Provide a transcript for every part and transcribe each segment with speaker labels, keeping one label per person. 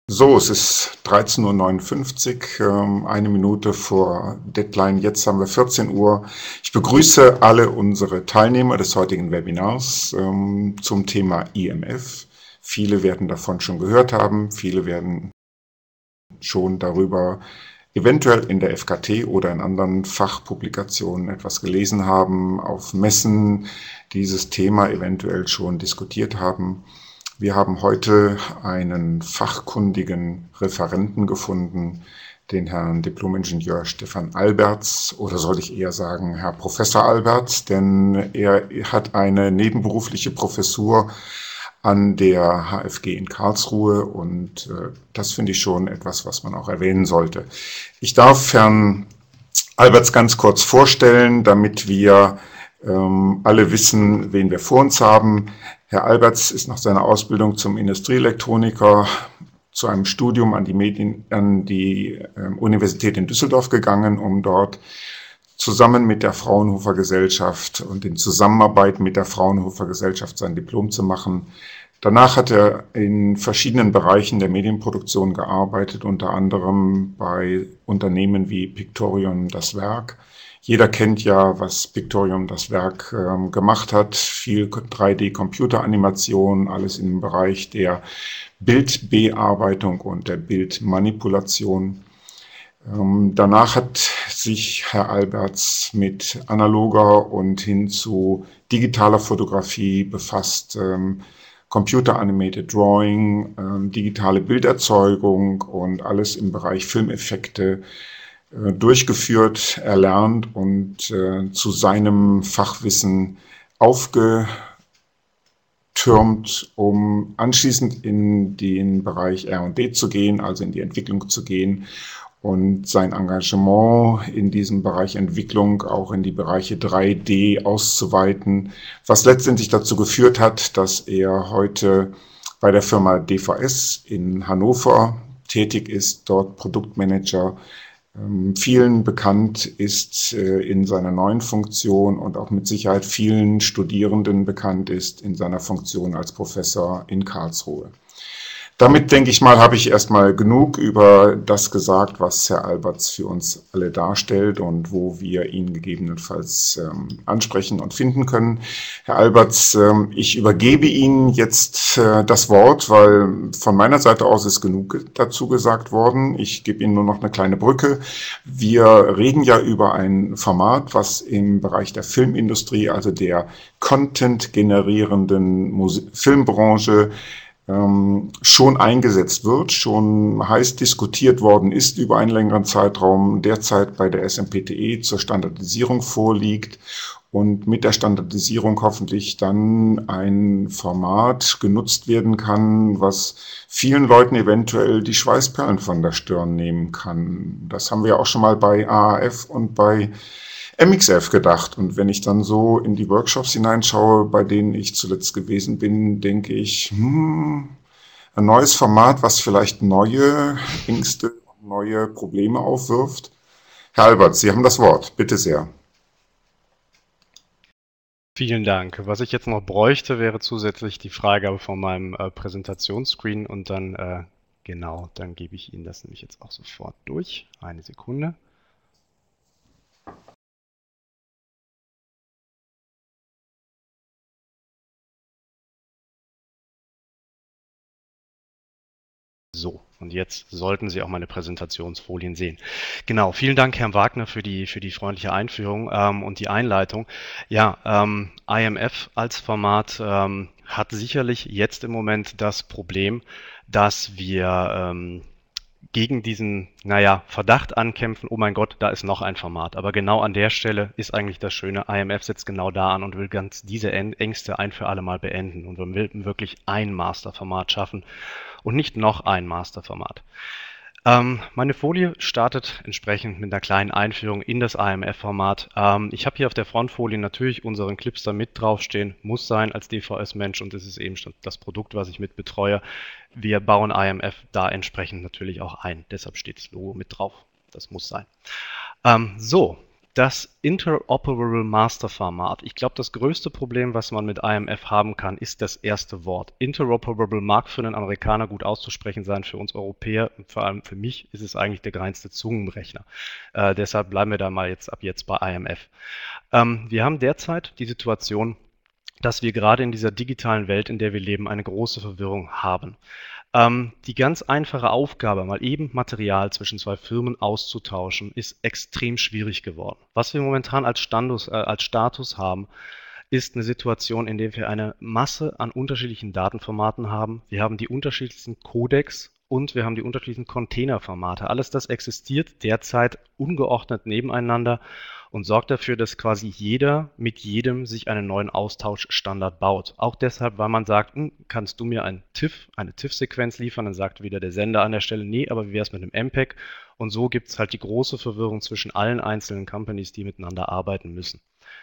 Speaker 1: So, es ist 13:59 Uhr, eine Minute vor Deadline. Jetzt haben wir 14 Uhr. Ich begrüße alle unsere Teilnehmer des heutigen Webinars zum Thema IMF. Viele werden davon schon gehört haben, viele werden schon darüber eventuell in der FKT oder in anderen Fachpublikationen etwas gelesen haben, auf Messen dieses Thema eventuell schon diskutiert haben. Wir haben heute einen fachkundigen Referenten gefunden, den Herrn Diplom-Ingenieur Stefan Albertz, oder soll ich eher sagen Herr Professor Albertz, denn er hat eine nebenberufliche Professur an der HFG in Karlsruhe und das finde ich schon etwas, was man auch erwähnen sollte. Ich darf Herrn Albertz ganz kurz vorstellen, damit wir alle wissen, wen wir vor uns haben. Herr Albertz ist nach seiner Ausbildung zum Industrieelektroniker zu einem Studium an die Universität in Düsseldorf gegangen, um dort zusammen mit der Fraunhofer Gesellschaft und in Zusammenarbeit mit der Fraunhofer Gesellschaft sein Diplom zu machen. Danach hat er in verschiedenen Bereichen der Medienproduktion gearbeitet, unter anderem bei Unternehmen wie Pictorium das Werk. Jeder kennt ja, was Pictorium das Werk gemacht hat. Viel 3D-Computeranimation, alles im Bereich der Bildbearbeitung und der Bildmanipulation. Danach hat sich Herr Albertz mit analoger und hin zu digitaler Fotografie befasst, Computer Animated Drawing, digitale Bilderzeugung und alles im Bereich Filmeffekte durchgeführt, erlernt und zu seinem Fachwissen aufgetürmt, um anschließend in den Bereich R&D zu gehen, also in die Entwicklung zu gehen und sein Engagement in diesem Bereich Entwicklung auch in die Bereiche 3D auszuweiten, was letztendlich dazu geführt hat, dass er heute bei der Firma DVS in Hannover tätig ist, dort Produktmanager, vielen bekannt ist in seiner neuen Funktion und auch mit Sicherheit vielen Studierenden bekannt ist in seiner Funktion als Professor in Karlsruhe. Damit, denke ich mal, habe ich erstmal genug über das gesagt, was Herr Albertz für uns alle darstellt und wo wir ihn gegebenenfalls ansprechen und finden können. Herr Albertz, ich übergebe Ihnen jetzt das Wort, weil von meiner Seite aus ist genug dazu gesagt worden. Ich gebe Ihnen nur noch eine kleine Brücke. Wir reden ja über ein Format, was im Bereich der Filmindustrie, also der Content-generierenden Filmbranche, schon eingesetzt wird, schon heiß diskutiert worden ist über einen längeren Zeitraum, derzeit bei der SMPTE zur Standardisierung vorliegt und mit der Standardisierung hoffentlich dann ein Format genutzt werden kann, was vielen Leuten eventuell die Schweißperlen von der Stirn nehmen kann. Das haben wir auch schon mal bei AAF und bei MXF gedacht. Und wenn ich dann so in die Workshops hineinschaue, bei denen ich zuletzt gewesen bin, denke ich, ein neues Format, was vielleicht neue Ängste und neue Probleme aufwirft. Herr Albert, Sie haben das Wort. Bitte sehr.
Speaker 2: Vielen Dank. Was ich jetzt noch bräuchte, wäre zusätzlich die Freigabe von meinem Präsentationsscreen und dann, genau, dann gebe ich Ihnen das nämlich jetzt auch sofort durch. Eine Sekunde. So, und jetzt sollten Sie auch meine Präsentationsfolien sehen. Genau, vielen Dank, Herrn Wagner, für die freundliche Einführung und die Einleitung. Ja, IMF als Format hat sicherlich jetzt im Moment das Problem, dass wir gegen diesen, Verdacht ankämpfen, oh mein Gott, da ist noch ein Format. Aber genau an der Stelle ist eigentlich das Schöne, IMF setzt genau da an und will ganz diese Ängste ein für alle Mal beenden. Und wir will wirklich ein Masterformat schaffen und nicht noch ein Masterformat. Meine Folie startet entsprechend mit einer kleinen Einführung in das IMF-Format. Ich habe hier auf der Frontfolie natürlich unseren Clipster mit draufstehen, muss sein als DVS-Mensch und das ist eben schon das Produkt, was ich mit betreue. Wir bauen IMF da entsprechend natürlich auch ein, deshalb steht das Logo mit drauf. Das muss sein. So, Das Interoperable Master Format. Ich glaube, das größte Problem, was man mit IMF haben kann, ist das erste Wort. Interoperable mag für einen Amerikaner gut auszusprechen sein, für uns Europäer und vor allem für mich ist es eigentlich der reinste Zungenbrecher. Deshalb bleiben wir da mal ab jetzt bei IMF. Wir haben derzeit die Situation, dass wir gerade in dieser digitalen Welt, in der wir leben, eine große Verwirrung haben. Die ganz einfache Aufgabe, mal eben Material zwischen zwei Firmen auszutauschen, ist extrem schwierig geworden. Was wir momentan als Status haben, ist eine Situation, in der wir eine Masse an unterschiedlichen Datenformaten haben. Wir haben die unterschiedlichsten Codecs und wir haben die unterschiedlichen Containerformate. Alles das existiert derzeit ungeordnet nebeneinander und sorgt dafür, dass quasi jeder mit jedem sich einen neuen Austauschstandard baut. Auch deshalb, weil man sagt, kannst du mir eine TIFF-Sequenz liefern? Dann sagt wieder der Sender an der Stelle, nee, aber wie wäre es mit einem MPEG? Und so gibt es halt die große Verwirrung zwischen allen einzelnen Companies, die miteinander arbeiten müssen.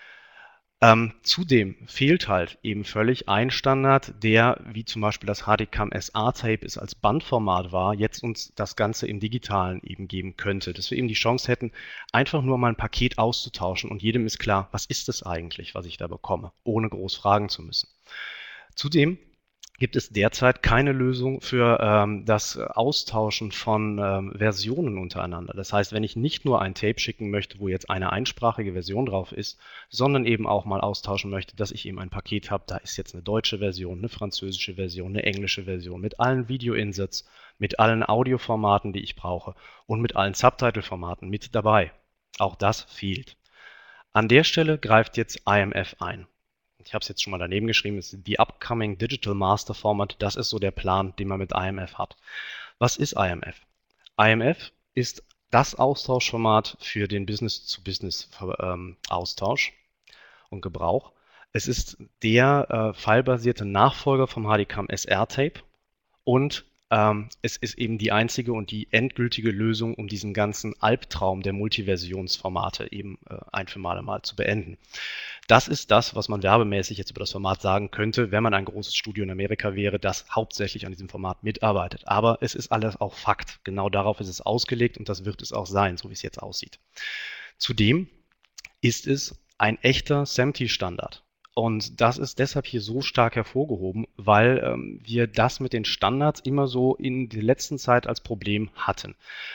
Speaker 2: Zudem fehlt halt eben völlig ein Standard, der, wie zum Beispiel das HDCAM SA-Tape es als Bandformat war, jetzt uns das Ganze im Digitalen eben geben könnte. Dass wir eben die Chance hätten, einfach nur mal ein Paket auszutauschen und jedem ist klar, was ist es eigentlich, was ich da bekomme, ohne groß fragen zu müssen. Zudem gibt es derzeit keine Lösung für das Austauschen von Versionen untereinander. Das heißt, wenn ich nicht nur ein Tape schicken möchte, wo jetzt eine einsprachige Version drauf ist, sondern eben auch mal austauschen möchte, dass ich eben ein Paket habe, da ist jetzt eine deutsche Version, eine französische Version, eine englische Version mit allen Video-Insets, mit allen Audioformaten, die ich brauche und mit allen Subtitle-Formaten mit dabei. Auch das fehlt. An der Stelle greift jetzt IMF ein. Ich habe es jetzt schon mal daneben geschrieben, es ist die Upcoming Digital Master Format. Das ist so der Plan, den man mit IMF hat. Was ist IMF? IMF ist das Austauschformat für den Business-to-Business-Austausch und Gebrauch. Es ist der filebasierte Nachfolger vom HDCAM SR-Tape und es ist eben die einzige und die endgültige Lösung, um diesen ganzen Albtraum der Multiversionsformate eben ein für mal zu beenden. Das ist das, was man werbemäßig jetzt über das Format sagen könnte, wenn man ein großes Studio in Amerika wäre, das hauptsächlich an diesem Format mitarbeitet. Aber es ist alles auch Fakt. Genau darauf ist es ausgelegt und das wird es auch sein, so wie es jetzt aussieht. Zudem ist es ein echter SMPTE-Standard. Und das ist deshalb hier so stark hervorgehoben, weil wir das mit den Standards immer so in der letzten Zeit als Problem hatten.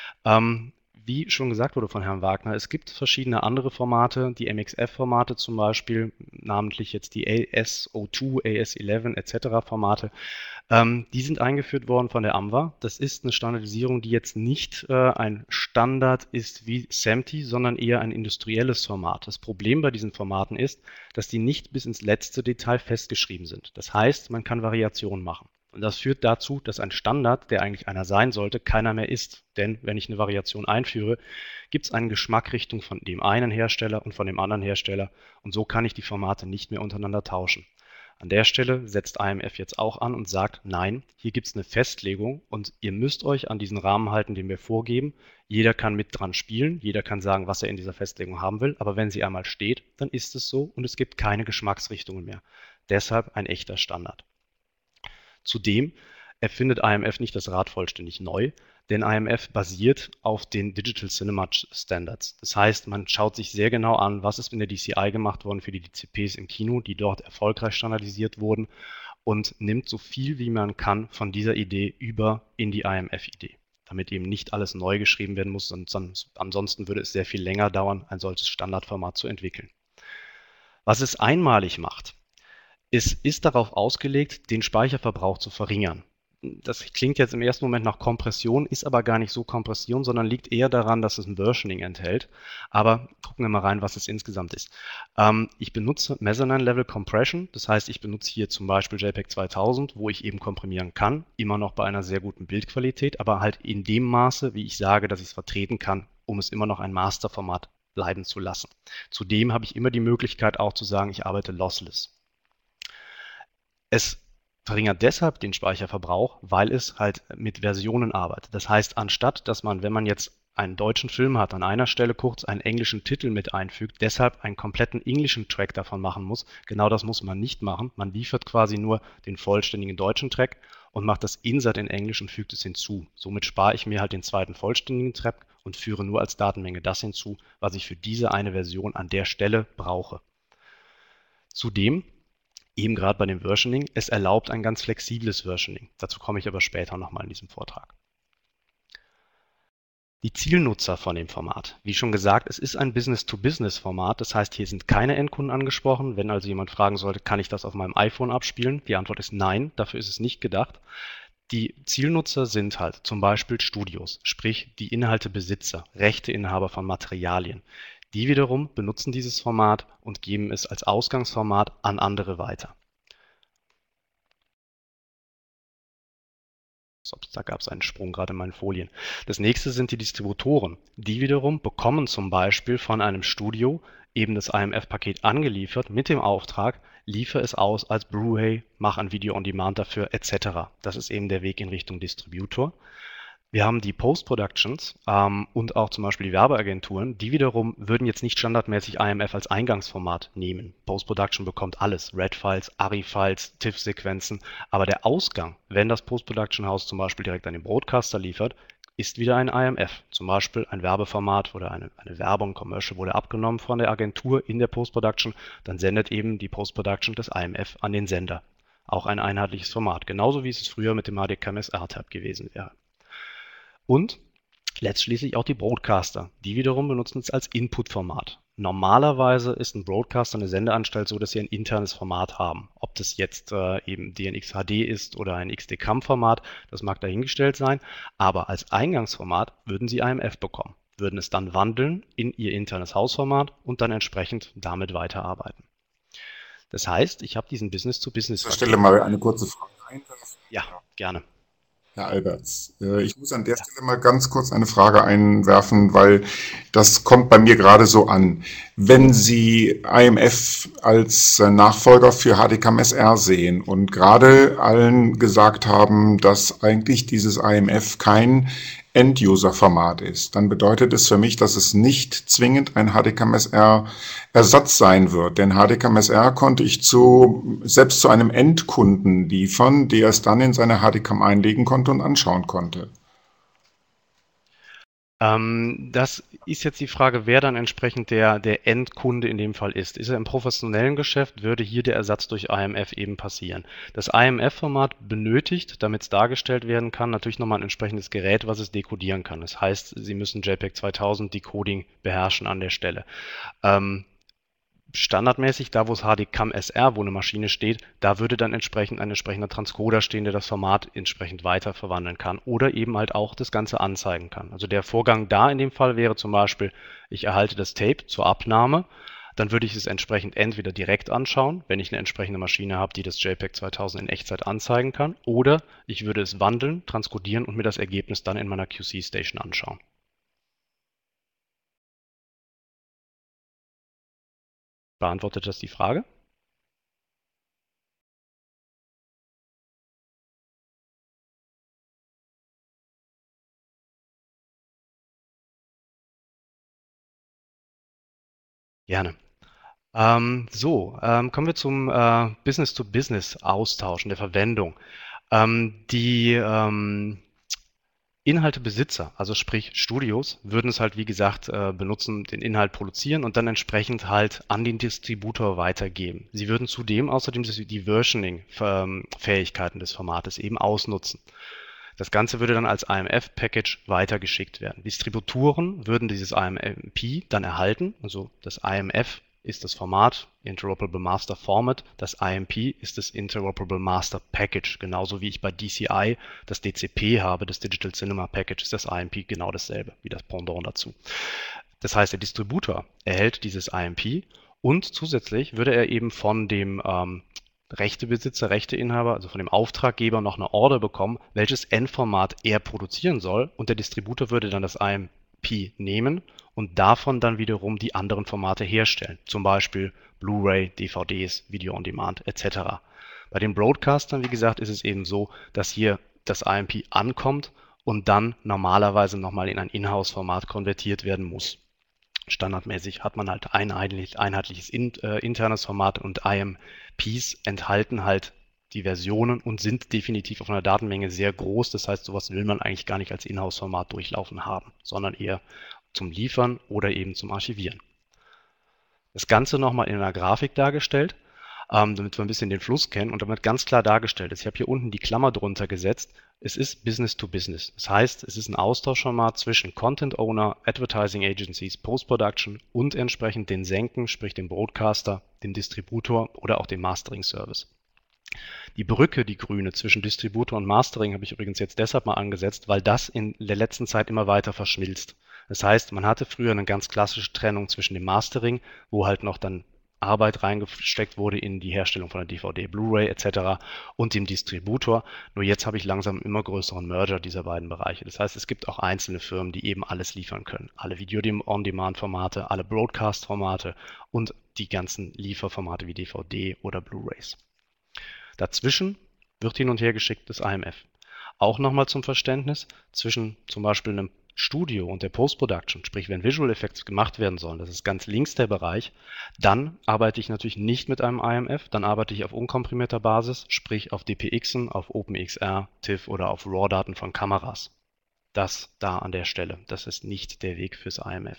Speaker 2: Wie schon gesagt wurde von Herrn Wagner, es gibt verschiedene andere Formate, die MXF-Formate zum Beispiel, namentlich jetzt die AS02, AS11 etc. Formate, die sind eingeführt worden von der AMWA. Das ist eine Standardisierung, die jetzt nicht ein Standard ist wie SMPTE, sondern eher ein industrielles Format. Das Problem bei diesen Formaten ist, dass die nicht bis ins letzte Detail festgeschrieben sind. Das heißt, man kann Variationen machen. Und das führt dazu, dass ein Standard, der eigentlich einer sein sollte, keiner mehr ist. Denn wenn ich eine Variation einführe, gibt es einen Geschmack Richtung von dem einen Hersteller und von dem anderen Hersteller. Und so kann ich die Formate nicht mehr untereinander tauschen. An der Stelle setzt IMF jetzt auch an und sagt, nein, hier gibt es eine Festlegung und ihr müsst euch an diesen Rahmen halten, den wir vorgeben. Jeder kann mit dran spielen, jeder kann sagen, was er in dieser Festlegung haben will, aber wenn sie einmal steht, dann ist es so und es gibt keine Geschmacksrichtungen mehr. Deshalb ein echter Standard. Zudem erfindet IMF nicht das Rad vollständig neu, denn IMF basiert auf den Digital Cinema Standards. Das heißt, man schaut sich sehr genau an, was ist in der DCI gemacht worden für die DCPs im Kino, die dort erfolgreich standardisiert wurden und nimmt so viel wie man kann von dieser Idee über in die IMF-Idee, damit eben nicht alles neu geschrieben werden muss, ansonsten würde es sehr viel länger dauern, ein solches Standardformat zu entwickeln. Was es einmalig macht, es ist darauf ausgelegt, den Speicherverbrauch zu verringern. Das klingt jetzt im ersten Moment nach Kompression, ist aber gar nicht so Kompression, sondern liegt eher daran, dass es ein Versioning enthält. Aber gucken wir mal rein, was es insgesamt ist. Ich benutze Mezzanine Level Compression, das heißt, ich benutze hier zum Beispiel JPEG 2000, wo ich eben komprimieren kann, immer noch bei einer sehr guten Bildqualität, aber halt in dem Maße, wie ich sage, dass ich es vertreten kann, um es immer noch ein Masterformat bleiben zu lassen. Zudem habe ich immer die Möglichkeit auch zu sagen, ich arbeite lossless. Es verringert deshalb den Speicherverbrauch, weil es halt mit Versionen arbeitet. Das heißt, anstatt dass man, wenn man jetzt einen deutschen Film hat, an einer Stelle kurz einen englischen Titel mit einfügt, deshalb einen kompletten englischen Track davon machen muss, genau das muss man nicht machen. Man liefert quasi nur den vollständigen deutschen Track und macht das Insert in Englisch und fügt es hinzu. Somit spare ich mir halt den zweiten vollständigen Track und führe nur als Datenmenge das hinzu, was ich für diese eine Version an der Stelle brauche. Zudem, eben gerade bei dem Versioning, es erlaubt ein ganz flexibles Versioning. Dazu komme ich aber später nochmal in diesem Vortrag. Die Zielnutzer von dem Format. Wie schon gesagt, es ist ein Business-to-Business-Format. Das heißt, hier sind keine Endkunden angesprochen. Wenn also jemand fragen sollte, kann ich das auf meinem iPhone abspielen? Die Antwort ist nein, dafür ist es nicht gedacht. Die Zielnutzer sind halt zum Beispiel Studios, sprich die Inhaltebesitzer, Rechteinhaber von Materialien. Die wiederum benutzen dieses Format und geben es als Ausgangsformat an andere weiter. Da gab es einen Sprung gerade in meinen Folien. Das nächste sind die Distributoren. Die wiederum bekommen zum Beispiel von einem Studio eben das IMF-Paket angeliefert mit dem Auftrag, liefere es aus als Blu-ray, mach ein Video on Demand dafür etc. Das ist eben der Weg in Richtung Distributor. Wir haben die Post-Productions und auch zum Beispiel die Werbeagenturen, die wiederum würden jetzt nicht standardmäßig IMF als Eingangsformat nehmen. Post-Production bekommt alles, RED-Files, ARRI-Files, TIFF-Sequenzen, aber der Ausgang, wenn das Post-Production-Haus zum Beispiel direkt an den Broadcaster liefert, ist wieder ein IMF, zum Beispiel ein Werbeformat oder eine Werbung, Commercial wurde abgenommen von der Agentur in der Post-Production, dann sendet eben die Post-Production des IMF an den Sender. Auch ein einheitliches Format, genauso wie es früher mit dem HDKMS-R-Tab gewesen wäre. Und letztschließlich auch die Broadcaster. Die wiederum benutzen es als Input-Format. Normalerweise ist ein Broadcaster, eine Sendeanstalt so, dass sie ein internes Format haben. Ob das jetzt eben DNX HD ist oder ein XD-CAM-Format, das mag dahingestellt sein. Aber als Eingangsformat würden sie IMF bekommen, würden es dann wandeln in ihr internes Hausformat und dann entsprechend damit weiterarbeiten. Das heißt, ich habe diesen Business-to-Business.
Speaker 1: Ich stelle mal eine kurze Frage einwerfen.
Speaker 2: Ja, gerne.
Speaker 1: Herr Alberts, ich muss an der Stelle mal ganz kurz eine Frage einwerfen, weil das kommt bei mir gerade so an. Wenn Sie IMF als Nachfolger für HDKMS-R sehen und gerade allen gesagt haben, dass eigentlich dieses IMF kein End-User-Format ist, dann bedeutet es für mich, dass es nicht zwingend ein HDKMS-R-Ersatz sein wird. Denn HDKMS-R konnte ich selbst zu einem Endkunden liefern, der es dann in seine HDKAM einlegen konnte und anschauen konnte.
Speaker 2: Das ist jetzt die Frage, wer dann entsprechend der Endkunde in dem Fall ist. Ist er im professionellen Geschäft, würde hier der Ersatz durch IMF eben passieren. Das IMF-Format benötigt, damit es dargestellt werden kann, natürlich nochmal ein entsprechendes Gerät, was es dekodieren kann. Das heißt, Sie müssen JPEG 2000 Decoding beherrschen an der Stelle. Standardmäßig, da wo es HDKAM-SR, wo eine Maschine steht, da würde dann entsprechend ein entsprechender Transcoder stehen, der das Format entsprechend weiter verwandeln kann oder eben halt auch das Ganze anzeigen kann. Also der Vorgang da in dem Fall wäre zum Beispiel, ich erhalte das Tape zur Abnahme, dann würde ich es entsprechend entweder direkt anschauen, wenn ich eine entsprechende Maschine habe, die das JPEG 2000 in Echtzeit anzeigen kann, oder ich würde es wandeln, transkodieren und mir das Ergebnis dann in meiner QC-Station anschauen. Beantwortet das die Frage? Gerne. Kommen wir zum Business-to-Business-Austausch und der Verwendung. Die Inhaltebesitzer, also sprich Studios, würden es halt wie gesagt benutzen, den Inhalt produzieren und dann entsprechend halt an den Distributor weitergeben. Sie würden zudem außerdem die Versioning-Fähigkeiten des Formates eben ausnutzen. Das Ganze würde dann als IMF-Package weitergeschickt werden. Distributoren würden dieses IMP dann erhalten, also das IMF ist das Format, Interoperable Master Format, das IMP ist das Interoperable Master Package, genauso wie ich bei DCI das DCP habe, das Digital Cinema Package, ist das IMP genau dasselbe, wie das Pendant dazu. Das heißt, der Distributor erhält dieses IMP und zusätzlich würde er eben von dem Rechtebesitzer, Rechteinhaber, also von dem Auftraggeber noch eine Order bekommen, welches Endformat er produzieren soll und der Distributor würde dann das IMP nehmen und davon dann wiederum die anderen Formate herstellen, zum Beispiel Blu-ray, DVDs, Video on Demand etc. Bei den Broadcastern, wie gesagt, ist es eben so, dass hier das IMP ankommt und dann normalerweise nochmal in ein Inhouse-Format konvertiert werden muss. Standardmäßig hat man halt ein einheitliches internes Format und IMPs enthalten halt die Versionen und sind definitiv auf einer Datenmenge sehr groß. Das heißt, sowas will man eigentlich gar nicht als Inhouse-Format durchlaufen haben, sondern eher zum Liefern oder eben zum Archivieren. Das Ganze nochmal in einer Grafik dargestellt, damit wir ein bisschen den Fluss kennen und damit ganz klar dargestellt ist. Ich habe hier unten die Klammer drunter gesetzt. Es ist Business to Business. Das heißt, es ist ein Austauschformat zwischen Content Owner, Advertising Agencies, Post-Production und entsprechend den Senken, sprich dem Broadcaster, dem Distributor oder auch dem Mastering Service. Die Brücke, die grüne, zwischen Distributor und Mastering habe ich übrigens jetzt deshalb mal angesetzt, weil das in der letzten Zeit immer weiter verschmilzt. Das heißt, man hatte früher eine ganz klassische Trennung zwischen dem Mastering, wo halt noch dann Arbeit reingesteckt wurde in die Herstellung von der DVD, Blu-ray etc. und dem Distributor. Nur jetzt habe ich langsam einen immer größeren Merger dieser beiden Bereiche. Das heißt, es gibt auch einzelne Firmen, die eben alles liefern können. Alle Video-on-Demand-Formate, alle Broadcast-Formate und die ganzen Lieferformate wie DVD oder Blu-rays. Dazwischen wird hin und her geschickt das IMF. Auch nochmal zum Verständnis, zwischen zum Beispiel einem Studio und der Post-Production, sprich wenn Visual Effects gemacht werden sollen, das ist ganz links der Bereich, dann arbeite ich natürlich nicht mit einem IMF, dann arbeite ich auf unkomprimierter Basis, sprich auf DPXen, auf OpenXR, TIFF oder auf RAW-Daten von Kameras. Das da an der Stelle, das ist nicht der Weg fürs IMF.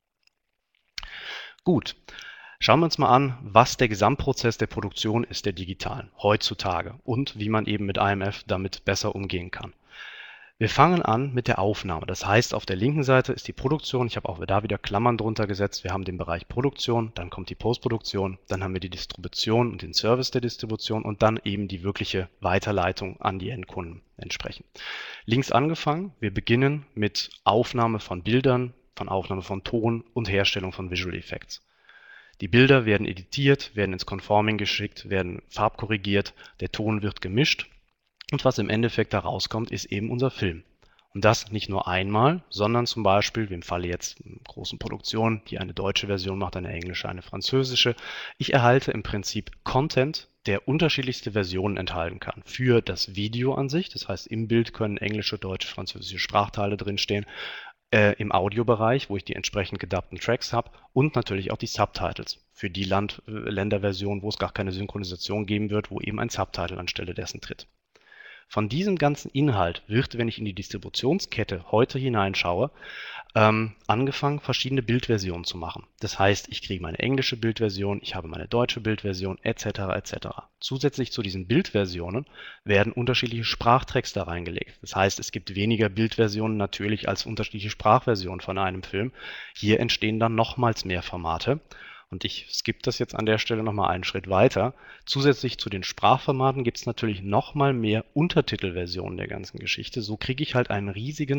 Speaker 2: Gut. Schauen wir uns mal an, was der Gesamtprozess der Produktion ist, der digitalen, heutzutage und wie man eben mit IMF damit besser umgehen kann. Wir fangen an mit der Aufnahme. Das heißt, auf der linken Seite ist die Produktion. Ich habe auch da wieder Klammern drunter gesetzt. Wir haben den Bereich Produktion, dann kommt die Postproduktion, dann haben wir die Distribution und den Service der Distribution und dann eben die wirkliche Weiterleitung an die Endkunden entsprechend. Links angefangen, wir beginnen mit Aufnahme von Bildern, von Aufnahme von Ton und Herstellung von Visual Effects. Die Bilder werden editiert, werden ins Conforming geschickt, werden farbkorrigiert, der Ton wird gemischt und was im Endeffekt da rauskommt, ist eben unser Film. Und das nicht nur einmal, sondern zum Beispiel, wie im Falle jetzt in großen Produktionen, die eine deutsche Version macht, eine englische, eine französische. Ich erhalte im Prinzip Content, der unterschiedlichste Versionen enthalten kann. Für das Video an sich, das heißt im Bild können englische, deutsche, französische Sprachteile drinstehen, im Audiobereich, wo ich die entsprechend gedubbten Tracks habe und natürlich auch die Subtitles für die Länderversion, wo es gar keine Synchronisation geben wird, wo eben ein Subtitle anstelle dessen tritt. Von diesem ganzen Inhalt wird, wenn ich in die Distributionskette heute hineinschaue, angefangen, verschiedene Bildversionen zu machen. Das heißt, ich kriege meine englische Bildversion, ich habe meine deutsche Bildversion etc. etc. Zusätzlich zu diesen Bildversionen werden unterschiedliche Sprachtracks da reingelegt. Das heißt, es gibt weniger Bildversionen natürlich als unterschiedliche Sprachversionen von einem Film. Hier entstehen dann nochmals mehr Formate. Und ich skippe das jetzt an der Stelle nochmal einen Schritt weiter. Zusätzlich zu den Sprachformaten gibt es natürlich nochmal mehr Untertitelversionen der ganzen Geschichte. So kriege ich halt eine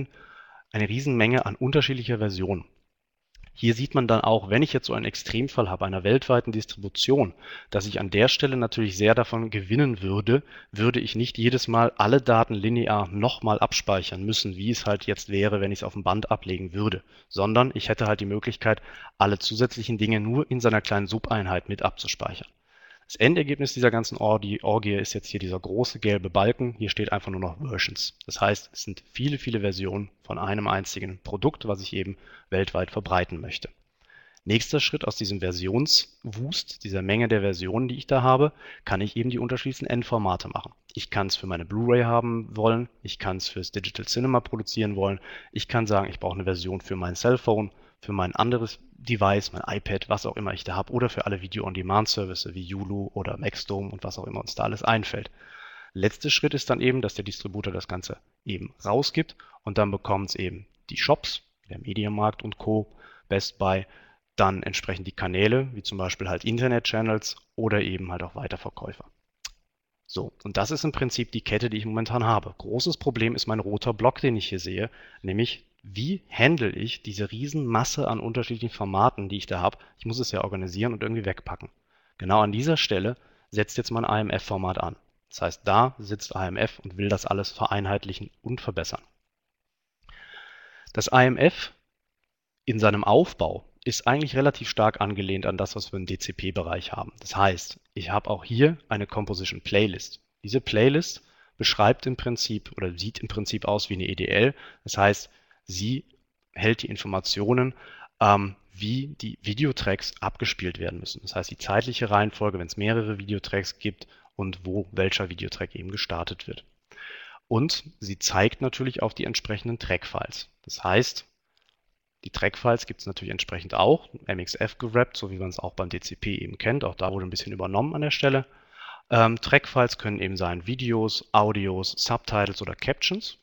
Speaker 2: Riesenmenge an unterschiedlicher Versionen. Hier sieht man dann auch, wenn ich jetzt so einen Extremfall habe, einer weltweiten Distribution, dass ich an der Stelle natürlich sehr davon gewinnen würde, würde ich nicht jedes Mal alle Daten linear nochmal abspeichern müssen, wie es halt jetzt wäre, wenn ich es auf dem Band ablegen würde, sondern ich hätte halt die Möglichkeit, alle zusätzlichen Dinge nur in seiner kleinen Subeinheit mit abzuspeichern. Das Endergebnis dieser ganzen Orgie ist jetzt hier dieser große gelbe Balken. Hier steht einfach nur noch Versions. Das heißt, es sind viele, viele Versionen von einem einzigen Produkt, was ich eben weltweit verbreiten möchte. Nächster Schritt aus diesem Versionswust, dieser Menge der Versionen, die ich da habe, kann ich eben die unterschiedlichsten Endformate machen. Ich kann es für meine Blu-ray haben wollen, ich kann es fürs Digital Cinema produzieren wollen, ich kann sagen, ich brauche eine Version für mein Cellphone, für mein anderes Device, mein iPad, was auch immer ich da habe, oder für alle Video-on-Demand-Services wie Hulu oder Maxdome und was auch immer uns da alles einfällt. Letzter Schritt ist dann eben, dass der Distributor das Ganze eben rausgibt und dann bekommen es eben die Shops, der Mediamarkt und Co., Best Buy, dann entsprechend die Kanäle, wie zum Beispiel halt Internet-Channels oder eben halt auch Weiterverkäufer. So, und das ist im Prinzip die Kette, die ich momentan habe. Großes Problem ist mein roter Block, den ich hier sehe, nämlich wie handle ich diese Riesenmasse an unterschiedlichen Formaten, die ich da habe? Ich muss es ja organisieren und irgendwie wegpacken. Genau an dieser Stelle setzt jetzt mein IMF-Format an. Das heißt, da sitzt IMF und will das alles vereinheitlichen und verbessern. Das IMF in seinem Aufbau ist eigentlich relativ stark angelehnt an das, was wir im DCP-Bereich haben. Das heißt, ich habe auch hier eine Composition Playlist. Diese Playlist beschreibt im Prinzip oder sieht im Prinzip aus wie eine EDL. Das heißt, sie hält die Informationen, wie die Videotracks abgespielt werden müssen. Das heißt, die zeitliche Reihenfolge, wenn es mehrere Videotracks gibt und wo welcher Videotrack eben gestartet wird. Und sie zeigt natürlich auf die entsprechenden Trackfiles. Das heißt, die Trackfiles gibt es natürlich entsprechend auch, MXF gerappt, so wie man es auch beim DCP eben kennt. Auch da wurde ein bisschen übernommen an der Stelle. Trackfiles können eben sein Videos, Audios, Subtitles oder Captions.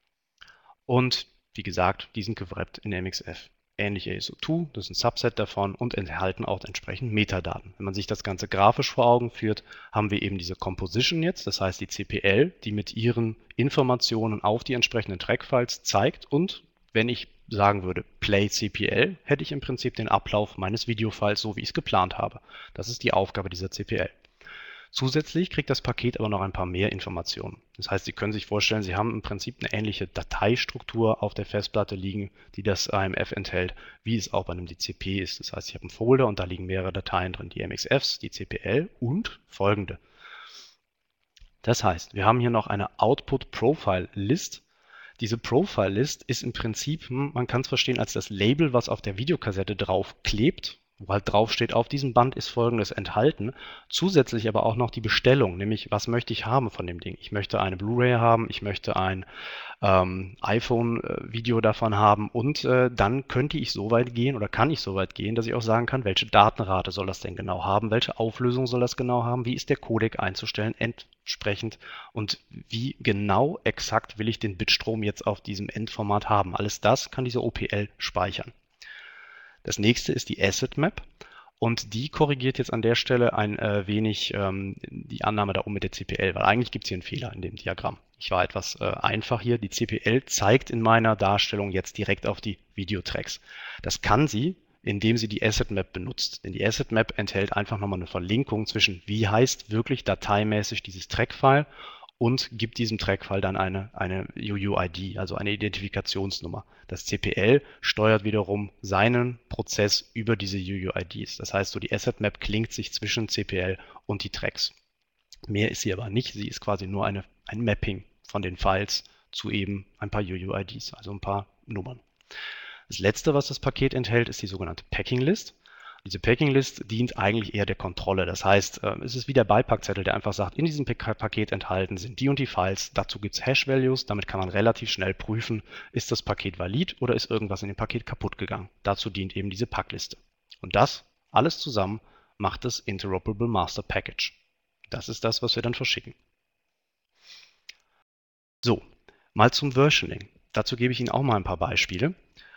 Speaker 2: Und wie gesagt, die sind gerappt in MXF. Ähnlich ASO2, das ist ein Subset davon und enthalten auch entsprechend Metadaten. Wenn man sich das Ganze grafisch vor Augen führt, haben wir eben diese Composition jetzt, das heißt die CPL, die mit ihren Informationen auf die entsprechenden Trackfiles zeigt, und wenn ich sagen würde Play CPL, hätte ich im Prinzip den Ablauf meines Videofiles so, wie ich es geplant habe. Das ist die Aufgabe dieser CPL. Zusätzlich kriegt das Paket aber noch ein paar mehr Informationen. Das heißt, Sie können sich vorstellen, Sie haben im Prinzip eine ähnliche Dateistruktur auf der Festplatte liegen, die das AMF enthält, wie es auch bei einem DCP ist. Das heißt, ich habe einen Folder und da liegen mehrere Dateien drin, die MXFs, die CPL und folgende. Das heißt, wir haben hier noch eine Output Profile List. Diese Profile List ist im Prinzip, man kann es verstehen als das Label, was auf der Videokassette drauf klebt, wo halt drauf steht, auf diesem Band ist Folgendes enthalten. Zusätzlich aber auch noch die Bestellung, nämlich was möchte ich haben von dem Ding. Ich möchte eine Blu-ray haben, ich möchte ein iPhone-Video davon haben und dann könnte ich so weit gehen oder kann ich so weit gehen, dass ich auch sagen kann, welche Datenrate soll das denn genau haben, welche Auflösung soll das genau haben, wie ist der Codec einzustellen entsprechend und wie genau exakt will ich den Bitstrom jetzt auf diesem Endformat haben. Alles das kann diese OPL speichern. Das nächste ist die Asset Map und die korrigiert jetzt an der Stelle ein wenig die Annahme da oben mit der CPL, weil eigentlich gibt es hier einen Fehler in dem Diagramm. Ich war etwas einfach hier. Die CPL zeigt in meiner Darstellung jetzt direkt auf die Videotracks. Das kann sie, indem sie die Asset Map benutzt. Denn die Asset Map enthält einfach nochmal eine Verlinkung zwischen, wie heißt wirklich dateimäßig dieses Trackfile, und gibt diesem Trackfile dann eine UUID, also eine Identifikationsnummer. Das CPL steuert wiederum seinen Prozess über diese UUIDs. Das heißt, so die Asset Map klingt sich zwischen CPL und die Tracks. Mehr ist sie aber nicht. Sie ist quasi nur ein Mapping von den Files zu eben ein paar UUIDs, also ein paar Nummern. Das letzte, was das Paket enthält, ist die sogenannte Packing List. Diese Packing List dient eigentlich eher der Kontrolle. Das heißt, es ist wie der Beipackzettel, der einfach sagt, in diesem Paket enthalten sind die und die Files, dazu gibt es Hash-Values, damit kann man relativ schnell prüfen, ist das Paket valid oder ist irgendwas in dem Paket kaputt gegangen. Dazu dient eben diese Packliste. Und das alles zusammen macht das Interoperable Master Package. Das ist das, was wir dann verschicken. So, mal zum Versioning. Dazu gebe ich Ihnen auch mal ein paar Beispiele.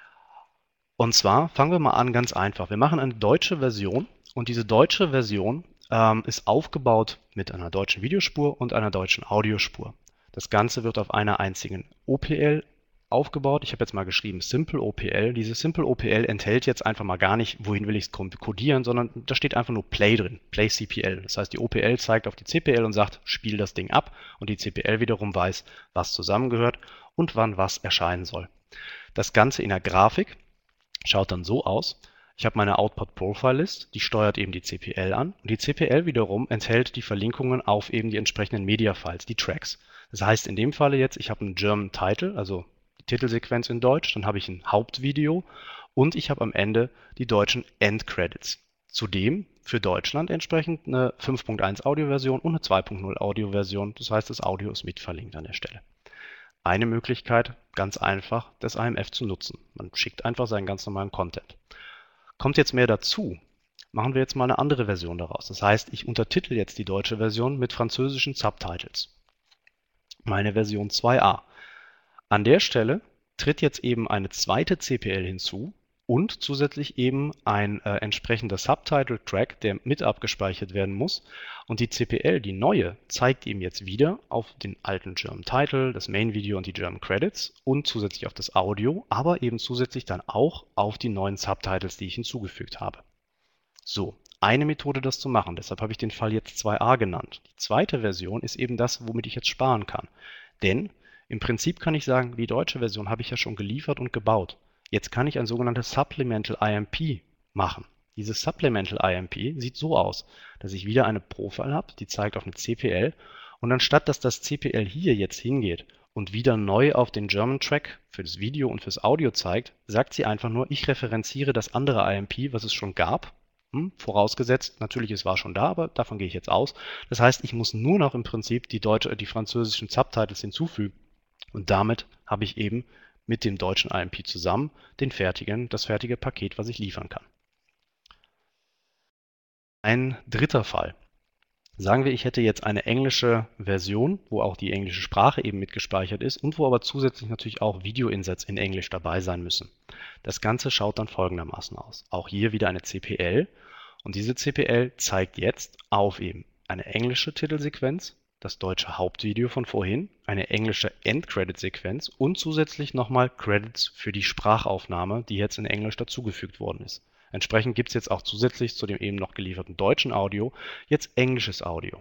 Speaker 2: Und zwar fangen wir mal an ganz einfach. Wir machen eine deutsche Version und diese deutsche Version ist aufgebaut mit einer deutschen Videospur und einer deutschen Audiospur. Das Ganze wird auf einer einzigen OPL aufgebaut. Ich habe jetzt mal geschrieben Simple OPL. Diese Simple OPL enthält jetzt einfach mal gar nicht, wohin will ich es codieren, sondern da steht einfach nur Play drin, Play CPL. Das heißt, die OPL zeigt auf die CPL und sagt, spiel das Ding ab, und die CPL wiederum weiß, was zusammengehört und wann was erscheinen soll. Das Ganze in der Grafik schaut dann so aus. Ich habe meine Output Profile List, die steuert eben die CPL an, und die CPL wiederum enthält die Verlinkungen auf eben die entsprechenden Media Files, die Tracks. Das heißt in dem Falle jetzt, ich habe einen German Title, also die Titelsequenz in Deutsch, dann habe ich ein Hauptvideo und ich habe am Ende die deutschen Endcredits. Zudem für Deutschland entsprechend eine 5.1 Audioversion und eine 2.0 Audioversion. Das heißt, das Audio ist mit verlinkt an der Stelle. Eine Möglichkeit, ganz einfach, das AMF zu nutzen. Man schickt einfach seinen ganz normalen Content. Kommt jetzt mehr dazu, machen wir jetzt mal eine andere Version daraus. Das heißt, ich untertitel jetzt die deutsche Version mit französischen Subtitles. Meine Version 2a. An der Stelle tritt jetzt eben eine zweite CPL hinzu und zusätzlich eben ein entsprechender Subtitle-Track, der mit abgespeichert werden muss. Und die CPL, die neue, zeigt ihm jetzt wieder auf den alten German Title, das Main-Video und die German Credits und zusätzlich auf das Audio, aber eben zusätzlich dann auch auf die neuen Subtitles, die ich hinzugefügt habe. So, eine Methode, das zu machen. Deshalb habe ich den Fall jetzt 2a genannt. Die zweite Version ist eben das, womit ich jetzt sparen kann. Denn im Prinzip kann ich sagen, die deutsche Version habe ich ja schon geliefert und gebaut. Jetzt kann ich ein sogenanntes Supplemental IMP machen. Dieses Supplemental IMP sieht so aus, dass ich wieder eine Profile habe, die zeigt auf eine CPL, und anstatt dass das CPL hier jetzt hingeht und wieder neu auf den German Track für das Video und fürs Audio zeigt, sagt sie einfach nur, ich referenziere das andere IMP, was es schon gab, Vorausgesetzt, natürlich, es war schon da, aber davon gehe ich jetzt aus. Das heißt, ich muss nur noch im Prinzip die französischen Subtitles hinzufügen. Und damit habe ich eben mit dem deutschen IMP zusammen das fertige Paket, was ich liefern kann. Ein dritter Fall. Sagen wir, ich hätte jetzt eine englische Version, wo auch die englische Sprache eben mitgespeichert ist und wo aber zusätzlich natürlich auch Video-Insets in Englisch dabei sein müssen. Das Ganze schaut dann folgendermaßen aus. Auch hier wieder eine CPL und diese CPL zeigt jetzt auf eben eine englische Titelsequenz, das deutsche Hauptvideo von vorhin, eine englische Endcredit-Sequenz und zusätzlich nochmal Credits für die Sprachaufnahme, die jetzt in Englisch dazugefügt worden ist. Entsprechend gibt es jetzt auch zusätzlich zu dem eben noch gelieferten deutschen Audio jetzt englisches Audio.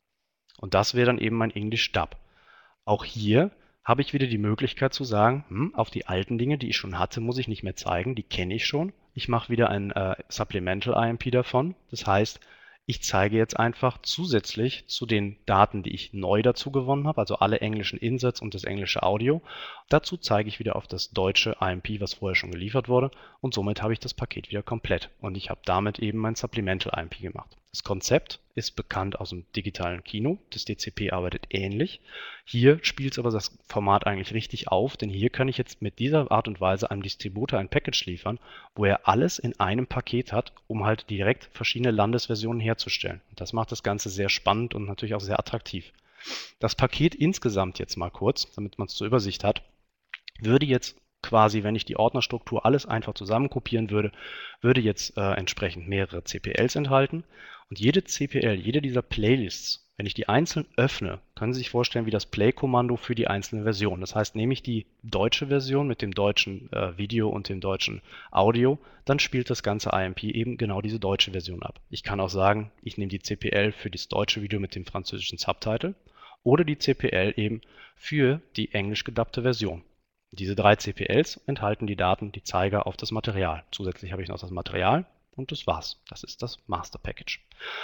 Speaker 2: Und das wäre dann eben mein English Dub. Auch hier habe ich wieder die Möglichkeit zu sagen, auf die alten Dinge, die ich schon hatte, muss ich nicht mehr zeigen, die kenne ich schon. Ich mache wieder ein Supplemental IMP davon. Das heißt, ich zeige jetzt einfach zusätzlich zu den Daten, die ich neu dazu gewonnen habe, also alle englischen Insets und das englische Audio, dazu zeige ich wieder auf das deutsche IMP, was vorher schon geliefert wurde, und somit habe ich das Paket wieder komplett. Und ich habe damit eben mein Supplemental IMP gemacht. Das Konzept ist bekannt aus dem digitalen Kino. Das DCP arbeitet ähnlich. Hier spielt es aber das Format eigentlich richtig auf, denn hier kann ich jetzt mit dieser Art und Weise einem Distributor ein Package liefern, wo er alles in einem Paket hat, um halt direkt verschiedene Landesversionen herzustellen. Und das macht das Ganze sehr spannend und natürlich auch sehr attraktiv. Das Paket insgesamt jetzt mal kurz, damit man es zur Übersicht hat, würde jetzt quasi, wenn ich die Ordnerstruktur alles einfach zusammenkopieren würde, würde jetzt entsprechend mehrere CPLs enthalten. Und jede CPL, jede dieser Playlists, wenn ich die einzeln öffne, können Sie sich vorstellen wie das Play-Kommando für die einzelne Version. Das heißt, nehme ich die deutsche Version mit dem deutschen Video und dem deutschen Audio, dann spielt das ganze IMP eben genau diese deutsche Version ab. Ich kann auch sagen, ich nehme die CPL für das deutsche Video mit dem französischen Subtitle oder die CPL eben für die englisch gedubbte Version. Diese 3 CPLs enthalten die Daten, die Zeiger auf das Material. Zusätzlich habe ich noch das Material und das war's. Das ist das Master Package.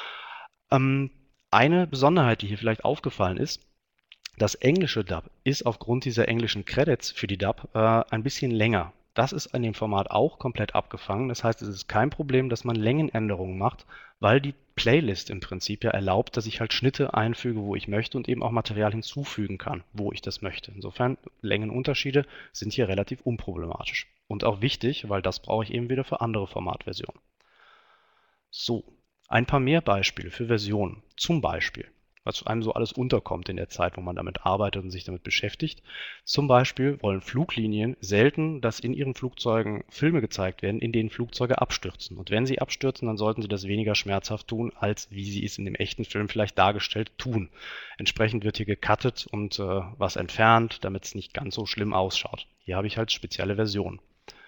Speaker 2: Eine Besonderheit, die hier vielleicht aufgefallen ist, das englische Dub ist aufgrund dieser englischen Credits für die Dub ein bisschen länger. Das ist an dem Format auch komplett abgefangen. Das heißt, es ist kein Problem, dass man Längenänderungen macht, weil die Playlist im Prinzip ja erlaubt, dass ich halt Schnitte einfüge, wo ich möchte und eben auch Material hinzufügen kann, wo ich das möchte. Insofern, Längenunterschiede sind hier relativ unproblematisch. Und auch wichtig, weil das brauche ich eben wieder für andere Formatversionen. So, ein paar mehr Beispiele für Versionen. Zum Beispiel, was einem so alles unterkommt in der Zeit, wo man damit arbeitet und sich damit beschäftigt. Zum Beispiel wollen Fluglinien selten, dass in ihren Flugzeugen Filme gezeigt werden, in denen Flugzeuge abstürzen. Und wenn sie abstürzen, dann sollten sie das weniger schmerzhaft tun, als wie sie es in dem echten Film vielleicht dargestellt tun. Entsprechend wird hier gecuttet und was entfernt, damit es nicht ganz so schlimm ausschaut. Hier habe ich halt spezielle Versionen.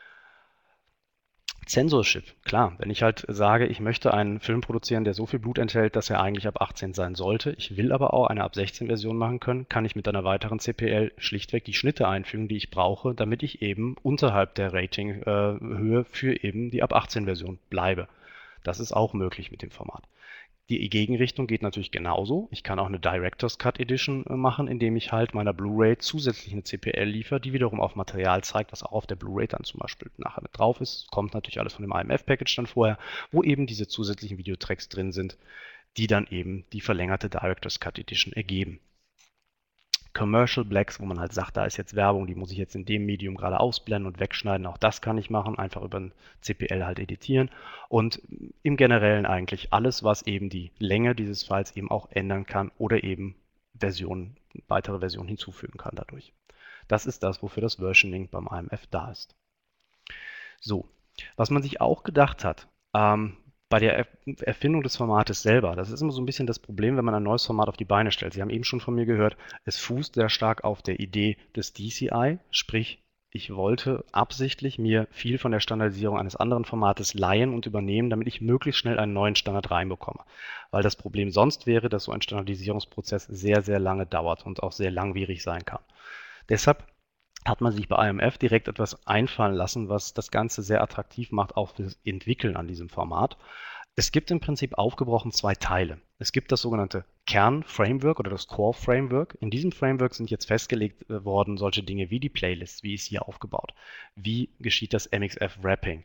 Speaker 2: Censorship, klar, wenn ich halt sage, ich möchte einen Film produzieren, der so viel Blut enthält, dass er eigentlich ab 18 sein sollte, ich will aber auch eine ab 16 Version machen können, kann ich mit einer weiteren CPL schlichtweg die Schnitte einfügen, die ich brauche, damit ich eben unterhalb der Ratinghöhe für eben die ab 18 Version bleibe. Das ist auch möglich mit dem Format. Die Gegenrichtung geht natürlich genauso. Ich kann auch eine Director's Cut Edition machen, indem ich halt meiner Blu-ray zusätzlich eine CPL liefere, die wiederum auf Material zeigt, was auch auf der Blu-ray dann zum Beispiel nachher mit drauf ist. Kommt natürlich alles von dem IMF-Package dann vorher, wo eben diese zusätzlichen Videotracks drin sind, die dann eben die verlängerte Director's Cut Edition ergeben. Commercial Blacks, wo man halt sagt, da ist jetzt Werbung, die muss ich jetzt in dem Medium gerade ausblenden und wegschneiden. Auch das kann ich machen, einfach über ein CPL halt editieren. Und im Generellen eigentlich alles, was eben die Länge dieses Files eben auch ändern kann oder eben weitere Versionen hinzufügen kann dadurch. Das ist das, wofür das Versioning beim IMF da ist. So, was man sich auch gedacht hat, bei der Erfindung des Formates selber, das ist immer so ein bisschen das Problem, wenn man ein neues Format auf die Beine stellt. Sie haben eben schon von mir gehört, es fußt sehr stark auf der Idee des DCI, sprich, ich wollte absichtlich mir viel von der Standardisierung eines anderen Formates leihen und übernehmen, damit ich möglichst schnell einen neuen Standard reinbekomme. Weil das Problem sonst wäre, dass so ein Standardisierungsprozess sehr, sehr lange dauert und auch sehr langwierig sein kann. Deshalb hat man sich bei IMF direkt etwas einfallen lassen, was das Ganze sehr attraktiv macht, auch fürs Entwickeln an diesem Format. Es gibt im Prinzip aufgebrochen 2 Teile. Es gibt das sogenannte Kern-Framework oder das Core-Framework. In diesem Framework sind jetzt festgelegt worden solche Dinge wie die Playlists, wie ist hier aufgebaut, wie geschieht das MXF-Wrapping,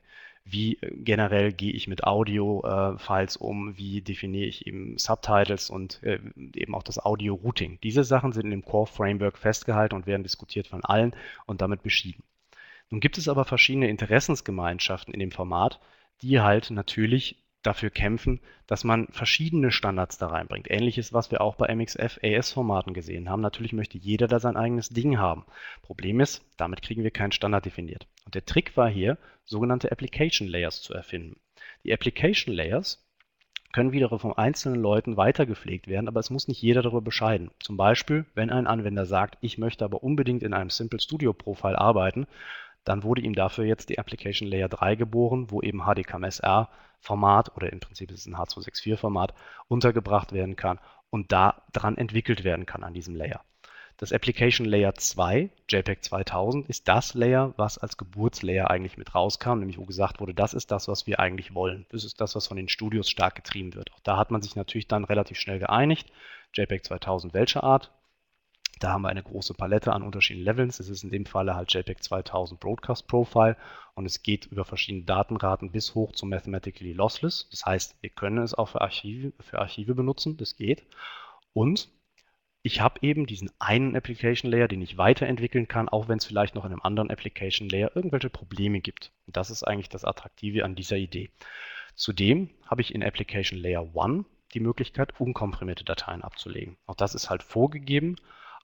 Speaker 2: wie generell gehe ich mit Audio-Files um, wie definiere ich eben Subtitles und eben auch das Audio-Routing. Diese Sachen sind in dem Core-Framework festgehalten und werden diskutiert von allen und damit beschieden. Nun gibt es aber verschiedene Interessensgemeinschaften in dem Format, die halt natürlich dafür kämpfen, dass man verschiedene Standards da reinbringt. Ähnliches, was wir auch bei MXF-AS-Formaten gesehen haben. Natürlich möchte jeder da sein eigenes Ding haben. Problem ist, damit kriegen wir keinen Standard definiert. Und der Trick war hier, sogenannte Application Layers zu erfinden. Die Application Layers können wiederum von einzelnen Leuten weitergepflegt werden, aber es muss nicht jeder darüber bescheiden. Zum Beispiel, wenn ein Anwender sagt, ich möchte aber unbedingt in einem Simple Studio Profile arbeiten, dann wurde ihm dafür jetzt die Application Layer 3 geboren, wo eben HDKMSR-Format oder im Prinzip ist es ein H264-Format untergebracht werden kann und da dran entwickelt werden kann an diesem Layer. Das Application Layer 2, JPEG 2000, ist das Layer, was als Geburtslayer eigentlich mit rauskam, nämlich wo gesagt wurde, das ist das, was wir eigentlich wollen. Das ist das, was von den Studios stark getrieben wird. Auch da hat man sich natürlich dann relativ schnell geeinigt. JPEG 2000 welche Art? Da haben wir eine große Palette an unterschiedlichen Levels. Es ist in dem Falle halt JPEG 2000 Broadcast Profile und es geht über verschiedene Datenraten bis hoch zu Mathematically Lossless. Das heißt, wir können es auch für Archive benutzen, das geht. Und ich habe eben diesen einen Application Layer, den ich weiterentwickeln kann, auch wenn es vielleicht noch in einem anderen Application Layer irgendwelche Probleme gibt. Und das ist eigentlich das Attraktive an dieser Idee. Zudem habe ich in Application Layer 1 die Möglichkeit, unkomprimierte Dateien abzulegen. Auch das ist halt vorgegeben,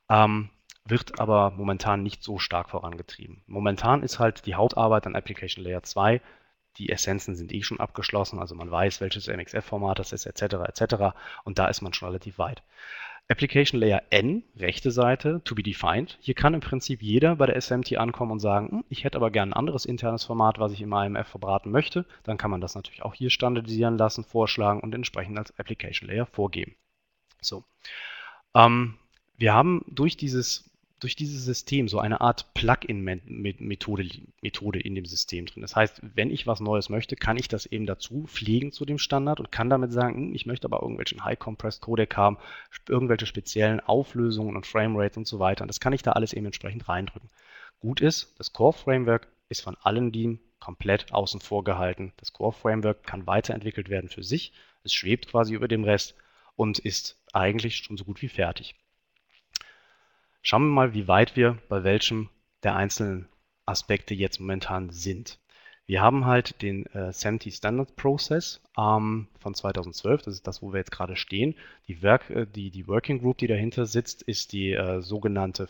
Speaker 2: wird aber momentan nicht so stark vorangetrieben. Momentan ist halt die Hauptarbeit an Application Layer 2. Die Essenzen sind schon abgeschlossen, also man weiß, welches MXF-Format das ist, etc. etc. Und da ist man schon relativ weit. Application Layer N, rechte Seite, to be defined. Hier kann im Prinzip jeder bei der SMT ankommen und sagen, ich hätte aber gerne ein anderes internes Format, was ich im AMF verbraten möchte. Dann kann man das natürlich auch hier standardisieren lassen, vorschlagen und entsprechend als Application Layer vorgeben. So. Wir haben durch dieses System so eine Art Plugin-Methode in dem System drin. Das heißt, wenn ich was Neues möchte, kann ich das eben dazu pflegen zu dem Standard und kann damit sagen, ich möchte aber irgendwelchen High-Compressed-Codec haben, irgendwelche speziellen Auflösungen und Framerates und so weiter. Und das kann ich da alles eben entsprechend reindrücken. Gut ist, das Core-Framework ist von allen Teams komplett außen vor gehalten. Das Core-Framework kann weiterentwickelt werden für sich. Es schwebt quasi über dem Rest und ist eigentlich schon so gut wie fertig. Schauen wir mal, wie weit wir bei welchem der einzelnen Aspekte jetzt momentan sind. Wir haben halt den SMT Standard Process von 2012, das ist das, wo wir jetzt gerade stehen. Die Working Group, die dahinter sitzt, ist die sogenannte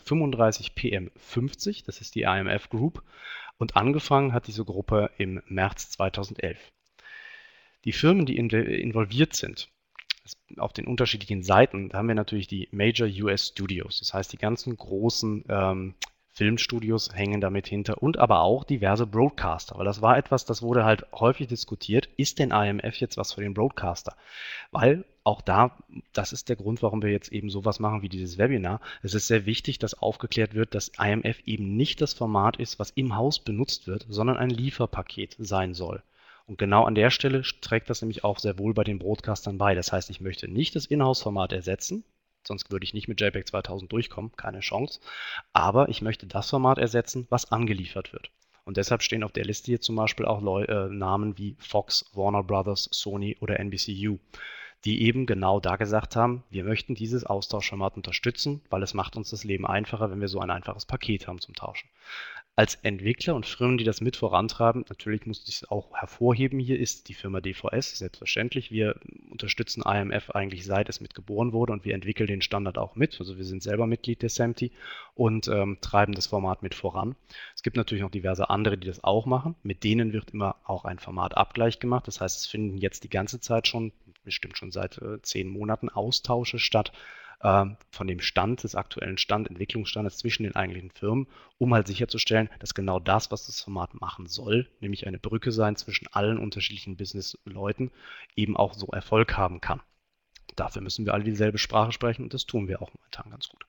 Speaker 2: 35PM50, das ist die AMF Group und angefangen hat diese Gruppe im März 2011. Die Firmen, die involviert sind, auf den unterschiedlichen Seiten, da haben wir natürlich die Major US Studios, das heißt die ganzen großen Filmstudios hängen damit hinter und aber auch diverse Broadcaster, weil das war etwas, das wurde halt häufig diskutiert, ist denn AMF jetzt was für den Broadcaster? Weil auch das ist der Grund, warum wir jetzt eben sowas machen wie dieses Webinar. Es ist sehr wichtig, dass aufgeklärt wird, dass AMF eben nicht das Format ist, was im Haus benutzt wird, sondern ein Lieferpaket sein soll. Und genau an der Stelle trägt das nämlich auch sehr wohl bei den Broadcastern bei. Das heißt, ich möchte nicht das Inhouse-Format ersetzen, sonst würde ich nicht mit JPEG 2000 durchkommen, keine Chance. Aber ich möchte das Format ersetzen, was angeliefert wird. Und deshalb stehen auf der Liste hier zum Beispiel auch Namen wie Fox, Warner Brothers, Sony oder NBCU, die eben genau da gesagt haben, wir möchten dieses Austauschformat unterstützen, weil es macht uns das Leben einfacher, wenn wir so ein einfaches Paket haben zum Tauschen. Als Entwickler und Firmen, die das mit vorantreiben, natürlich muss ich es auch hervorheben, hier ist die Firma DVS, selbstverständlich. Wir unterstützen AMF eigentlich seit es mit geboren wurde und wir entwickeln den Standard auch mit. Also wir sind selber Mitglied der SMT und treiben das Format mit voran. Es gibt natürlich noch diverse andere, die das auch machen. Mit denen wird immer auch ein Formatabgleich gemacht. Das heißt, es finden jetzt die ganze Zeit schon, bestimmt schon seit 10 Monaten, Austausche statt von dem Stand, des aktuellen Entwicklungsstandes zwischen den eigentlichen Firmen, um halt sicherzustellen, dass genau das, was das Format machen soll, nämlich eine Brücke sein zwischen allen unterschiedlichen Business-Leuten, eben auch so Erfolg haben kann. Dafür müssen wir alle dieselbe Sprache sprechen und das tun wir auch momentan ganz gut.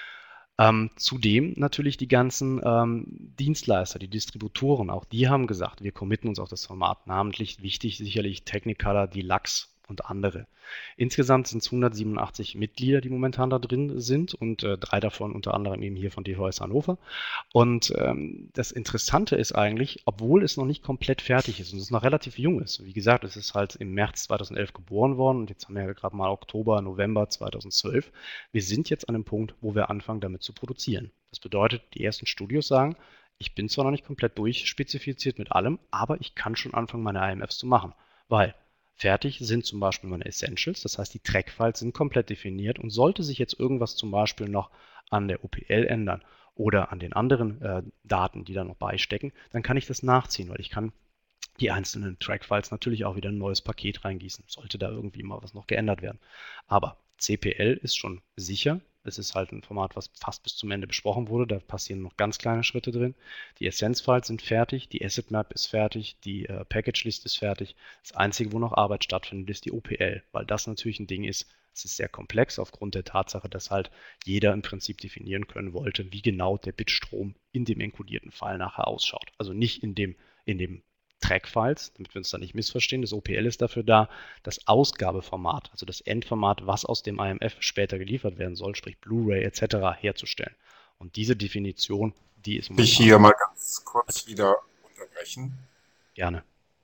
Speaker 2: Zudem natürlich die ganzen Dienstleister, die Distributoren, auch die haben gesagt, wir committen uns auf das Format. Namentlich wichtig sicherlich Technicolor, Deluxe und andere. Insgesamt sind es 187 Mitglieder, die momentan da drin sind und 3 davon unter anderem eben hier von DVS Hannover. Und das Interessante ist eigentlich, obwohl es noch nicht komplett fertig ist und es noch relativ jung ist, wie gesagt, es ist halt im März 2011 geboren worden und jetzt haben wir ja gerade mal Oktober, November 2012. Wir sind jetzt an einem Punkt, wo wir anfangen damit zu produzieren. Das bedeutet, die ersten Studios sagen, ich bin zwar noch nicht komplett durchspezifiziert mit allem, aber ich kann schon anfangen, meine IMFs zu machen, weil fertig sind zum Beispiel meine Essentials, das heißt, die Trackfiles sind komplett definiert und sollte sich jetzt irgendwas zum Beispiel noch an der OPL ändern oder an den anderen Daten, die da noch beistecken, dann kann ich das nachziehen, weil ich kann die einzelnen Trackfiles natürlich auch wieder ein neues Paket reingießen, sollte da irgendwie mal was noch geändert werden. Aber CPL ist schon sicher. Es ist halt ein Format, was fast bis zum Ende besprochen wurde. Da passieren noch ganz kleine Schritte drin. Die Essence-Files sind fertig, die Asset Map ist fertig, die Package-List ist fertig. Das Einzige, wo noch Arbeit stattfindet, ist die OPL, weil das natürlich ein Ding ist, es ist sehr komplex aufgrund der Tatsache, dass halt jeder im Prinzip definieren können wollte, wie genau der Bitstrom in dem enkodierten File nachher ausschaut. Also nicht in dem Trackfiles, damit wir uns da nicht missverstehen. Das OPL ist dafür da, das Ausgabeformat, also das Endformat, was aus dem IMF später geliefert werden soll, sprich Blu-ray etc. herzustellen. Und diese Definition, die ist
Speaker 1: Ich hier mal ganz kurz wieder unterbrechen.
Speaker 2: Gerne.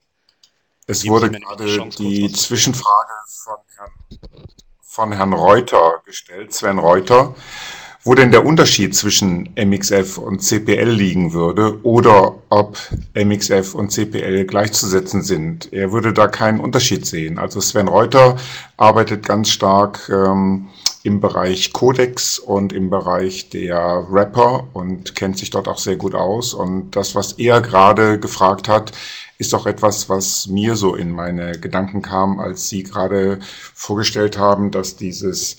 Speaker 1: Es wurde gerade die Zwischenfrage von Herrn Reuter gestellt, Sven Reuter, wo denn der Unterschied zwischen MXF und CPL liegen würde oder ob MXF und CPL gleichzusetzen sind. Er würde da keinen Unterschied sehen. Also Sven Reuter arbeitet ganz stark im Bereich Codecs und im Bereich der Rapper und kennt sich dort auch sehr gut aus. Und das, was er gerade gefragt hat, ist auch etwas, was mir so in meine Gedanken kam, als Sie gerade vorgestellt haben, dass dieses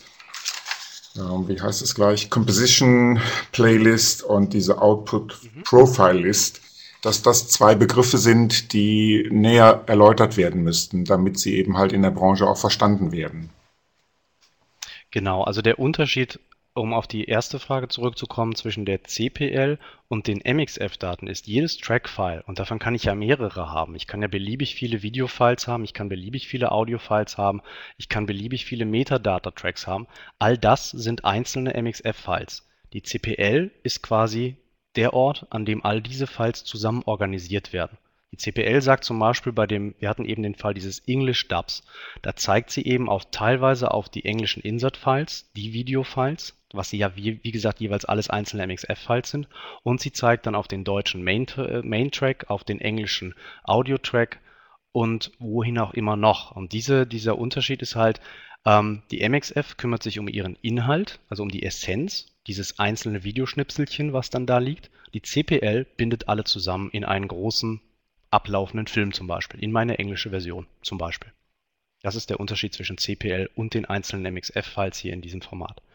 Speaker 1: wie heißt es gleich, Composition Playlist und diese Output Profile List, dass das 2 Begriffe sind, die näher erläutert werden müssten, damit sie eben halt in der Branche auch verstanden werden.
Speaker 2: Genau, also der Unterschied, um auf die erste Frage zurückzukommen, zwischen der CPL und den MXF-Daten ist jedes Track-File, und davon kann ich ja mehrere haben. Ich kann ja beliebig viele Video-Files haben, ich kann beliebig viele Audio-Files haben, ich kann beliebig viele Metadata-Tracks haben. All das sind einzelne MXF-Files. Die CPL ist quasi der Ort, an dem all diese Files zusammen organisiert werden. Die CPL sagt zum Beispiel wir hatten eben den Fall dieses English Dubs. Da zeigt sie eben teilweise auf die englischen Insert-Files, die Video-Files, was sie ja wie gesagt jeweils alles einzelne MXF-Files sind, und sie zeigt dann auf den deutschen Main-Track, auf den englischen Audio-Track und wohin auch immer noch. Und dieser Unterschied ist halt, die MXF kümmert sich um ihren Inhalt, also um die Essenz, dieses einzelne Videoschnipselchen, was dann da liegt. Die CPL bindet alle zusammen in einen großen ablaufenden Film zum Beispiel, in meine englische Version zum Beispiel. Das ist der Unterschied zwischen CPL und den einzelnen MXF-Files hier in diesem Format.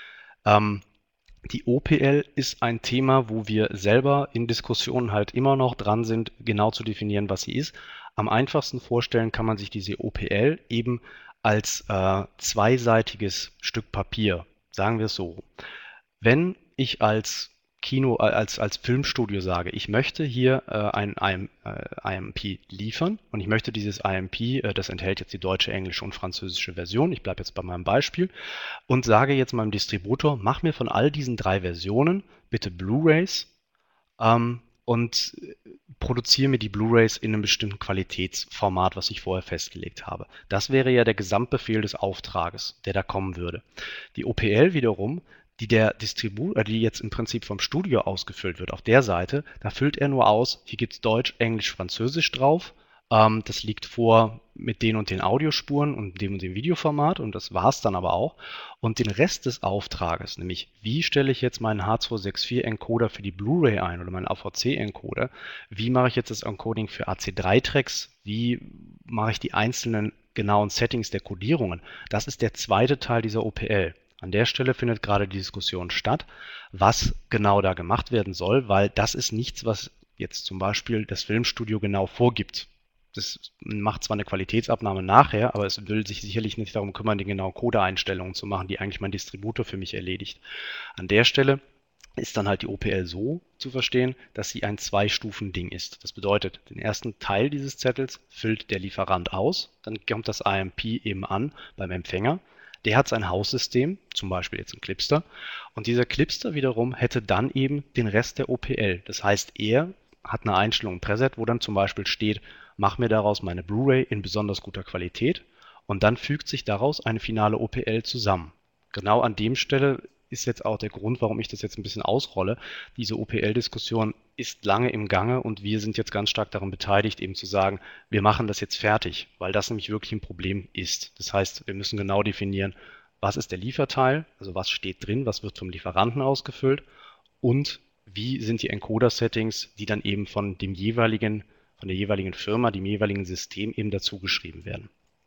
Speaker 2: Die OPL ist ein Thema, wo wir selber in Diskussionen halt immer noch dran sind, genau zu definieren, was sie ist. Am einfachsten vorstellen kann man sich diese OPL eben als zweiseitiges Stück Papier, sagen wir es so. Wenn ich als Filmstudio sage, ich möchte hier ein IMP liefern und ich möchte dieses IMP, das enthält jetzt die deutsche, englische und französische Version, ich bleibe jetzt bei meinem Beispiel, und sage jetzt meinem Distributor, mach mir von all diesen 3 Versionen bitte Blu-rays und produziere mir die Blu-rays in einem bestimmten Qualitätsformat, was ich vorher festgelegt habe. Das wäre ja der Gesamtbefehl des Auftrages, der da kommen würde. Die OPL wiederum, die jetzt im Prinzip vom Studio ausgefüllt wird, auf der Seite, da füllt er nur aus, hier gibt es Deutsch, Englisch, Französisch drauf. Das liegt vor mit den und den Audiospuren und dem Videoformat, und das war es dann aber auch. Und den Rest des Auftrages, nämlich wie stelle ich jetzt meinen H264-Encoder für die Blu-ray ein oder meinen AVC-Encoder, wie mache ich jetzt das Encoding für AC3-Tracks, wie mache ich die einzelnen genauen Settings der Codierungen, das ist der zweite Teil dieser OPL. An der Stelle findet gerade die Diskussion statt, was genau da gemacht werden soll, weil das ist nichts, was jetzt zum Beispiel das Filmstudio genau vorgibt. Das macht zwar eine Qualitätsabnahme nachher, aber es will sich sicherlich nicht darum kümmern, die genauen Codeeinstellungen zu machen, die eigentlich mein Distributor für mich erledigt. An der Stelle ist dann halt die OPL so zu verstehen, dass sie ein Zwei-Stufen-Ding ist. Das bedeutet, den ersten Teil dieses Zettels füllt der Lieferant aus, dann kommt das IMP eben an beim Empfänger. Der hat sein Haussystem, zum Beispiel jetzt ein Clipster, und dieser Clipster wiederum hätte dann eben den Rest der OPL. Das heißt, er hat eine Einstellung im Preset, wo dann zum Beispiel steht, mach mir daraus meine Blu-ray in besonders guter Qualität, und dann fügt sich daraus eine finale OPL zusammen. Genau an dem Stelle ist jetzt auch der Grund, warum ich das jetzt ein bisschen ausrolle. Diese OPL-Diskussion ist lange im Gange und wir sind jetzt ganz stark daran beteiligt, eben zu sagen, wir machen das jetzt fertig, weil das nämlich wirklich ein Problem ist. Das heißt, wir müssen genau definieren, was ist der Lieferteil, also was steht drin, was wird vom Lieferanten ausgefüllt und wie sind die Encoder-Settings, die dann eben von der jeweiligen Firma, dem jeweiligen System eben dazu geschrieben werden.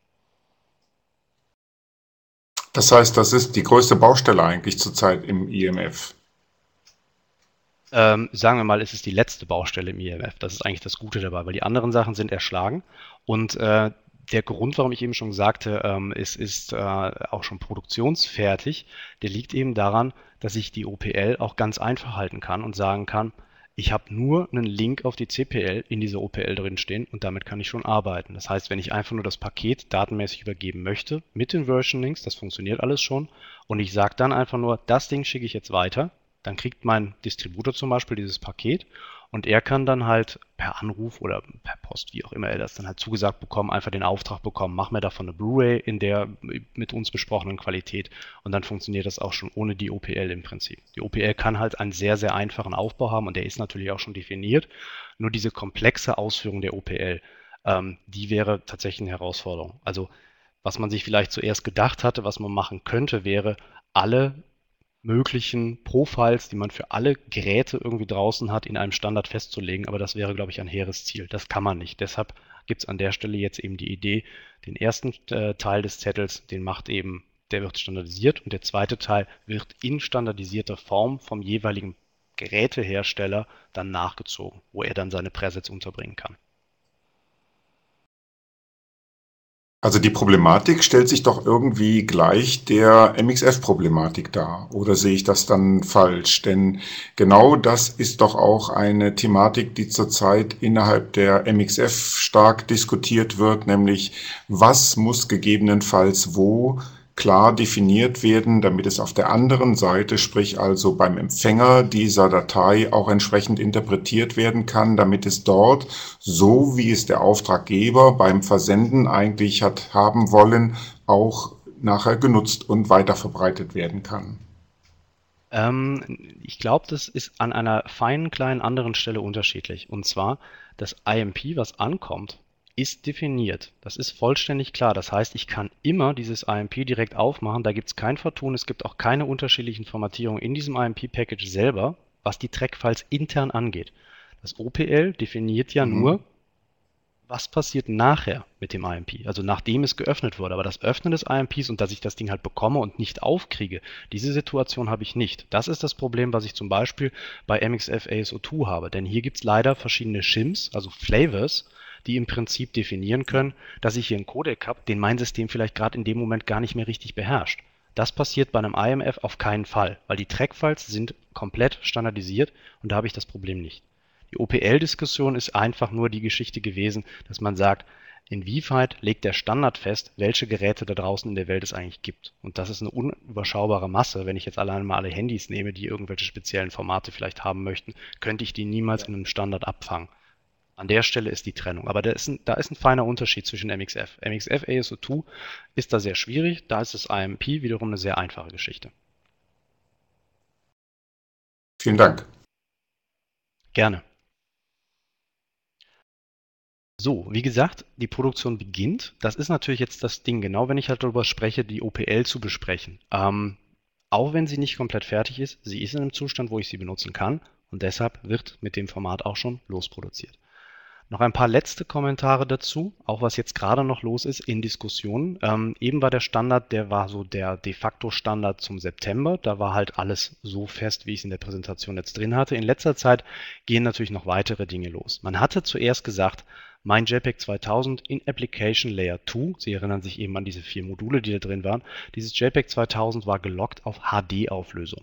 Speaker 1: Das heißt, das ist die größte Baustelle eigentlich zurzeit im IMF.
Speaker 2: Sagen wir mal, es ist die letzte Baustelle im IMF. Das ist eigentlich das Gute dabei, weil die anderen Sachen sind erschlagen. Und der Grund, warum ich eben schon sagte, es ist auch schon produktionsfertig, der liegt eben daran, dass ich die OPL auch ganz einfach halten kann und sagen kann, ich habe nur einen Link auf die CPL in dieser OPL drinstehen und damit kann ich schon arbeiten. Das heißt, wenn ich einfach nur das Paket datenmäßig übergeben möchte mit den Version Links, das funktioniert alles schon, und ich sage dann einfach nur, das Ding schicke ich jetzt weiter, dann kriegt mein Distributor zum Beispiel dieses Paket und er kann dann halt per Anruf oder per Post, wie auch immer er das dann halt zugesagt bekommen, einfach den Auftrag bekommen, mach mir davon eine Blu-ray in der mit uns besprochenen Qualität, und dann funktioniert das auch schon ohne die OPL im Prinzip. Die OPL kann halt einen sehr, sehr einfachen Aufbau haben und der ist natürlich auch schon definiert. Nur diese komplexe Ausführung der OPL, die wäre tatsächlich eine Herausforderung. Also was man sich vielleicht zuerst gedacht hatte, was man machen könnte, wäre alle möglichen Profiles, die man für alle Geräte irgendwie draußen hat, in einem Standard festzulegen. Aber das wäre, glaube ich, ein hehres Ziel. Das kann man nicht. Deshalb gibt es an der Stelle jetzt eben die Idee, den ersten Teil des Zettels, der wird standardisiert und der zweite Teil wird in standardisierter Form vom jeweiligen Gerätehersteller dann nachgezogen, wo er dann seine Presets unterbringen kann.
Speaker 1: Also die Problematik stellt sich doch irgendwie gleich der MXF-Problematik dar. Oder sehe ich das dann falsch? Denn genau das ist doch auch eine Thematik, die zurzeit innerhalb der MXF stark diskutiert wird, nämlich was muss gegebenenfalls wo klar definiert werden, damit es auf der anderen Seite, sprich also beim Empfänger dieser Datei, auch entsprechend interpretiert werden kann, damit es dort, so wie es der Auftraggeber beim Versenden eigentlich hat haben wollen, auch nachher genutzt und weiterverbreitet werden kann.
Speaker 2: Ich glaube, das ist an einer feinen kleinen anderen Stelle unterschiedlich. Und zwar, das IMP, was ankommt, ist definiert. Das ist vollständig klar. Das heißt, ich kann immer dieses IMP direkt aufmachen. Da gibt es kein Vertun. Es gibt auch keine unterschiedlichen Formatierungen in diesem IMP-Package selber, was die Trackfiles intern angeht. Das OPL definiert ja
Speaker 1: Mhm.
Speaker 2: nur, was passiert nachher mit dem IMP, also nachdem es geöffnet wurde. Aber das Öffnen des IMPs und dass ich das Ding halt bekomme und nicht aufkriege, diese Situation habe ich nicht. Das ist das Problem, was ich zum Beispiel bei MXF ASO2 habe. Denn hier gibt es leider verschiedene Shims, also Flavors, die im Prinzip definieren können, dass ich hier einen Codec habe, den mein System vielleicht gerade in dem Moment gar nicht mehr richtig beherrscht. Das passiert bei einem IMF auf keinen Fall, weil die Trackfiles sind komplett standardisiert und da habe ich das Problem nicht. Die OPL-Diskussion ist einfach nur die Geschichte gewesen, dass man sagt, inwieweit legt der Standard fest, welche Geräte da draußen in der Welt es eigentlich gibt. Und das ist eine unüberschaubare Masse. Wenn ich jetzt alleine mal alle Handys nehme, die irgendwelche speziellen Formate vielleicht haben möchten, könnte ich die niemals in einem Standard abfangen. An der Stelle ist die Trennung. Aber da ist ein feiner Unterschied zwischen MXF. MXF ASO2 ist da sehr schwierig, da ist das IMP wiederum eine sehr einfache Geschichte.
Speaker 1: Vielen Dank.
Speaker 2: Gerne. So, wie gesagt, die Produktion beginnt. Das ist natürlich jetzt das Ding, genau wenn ich halt darüber spreche, die OPL zu besprechen. Auch wenn sie nicht komplett fertig ist, sie ist in einem Zustand, wo ich sie benutzen kann und deshalb wird mit dem Format auch schon losproduziert. Noch ein paar letzte Kommentare dazu, auch was jetzt gerade noch los ist in Diskussionen. Eben war der Standard, der war so der de facto Standard zum September. Da war halt alles so fest, wie ich es in der Präsentation jetzt drin hatte. In letzter Zeit gehen natürlich noch weitere Dinge los. Man hatte zuerst gesagt, mein JPEG 2000 in Application Layer 2, Sie erinnern sich eben an diese 4 Module, die da drin waren, dieses JPEG 2000 war gelockt auf HD-Auflösung.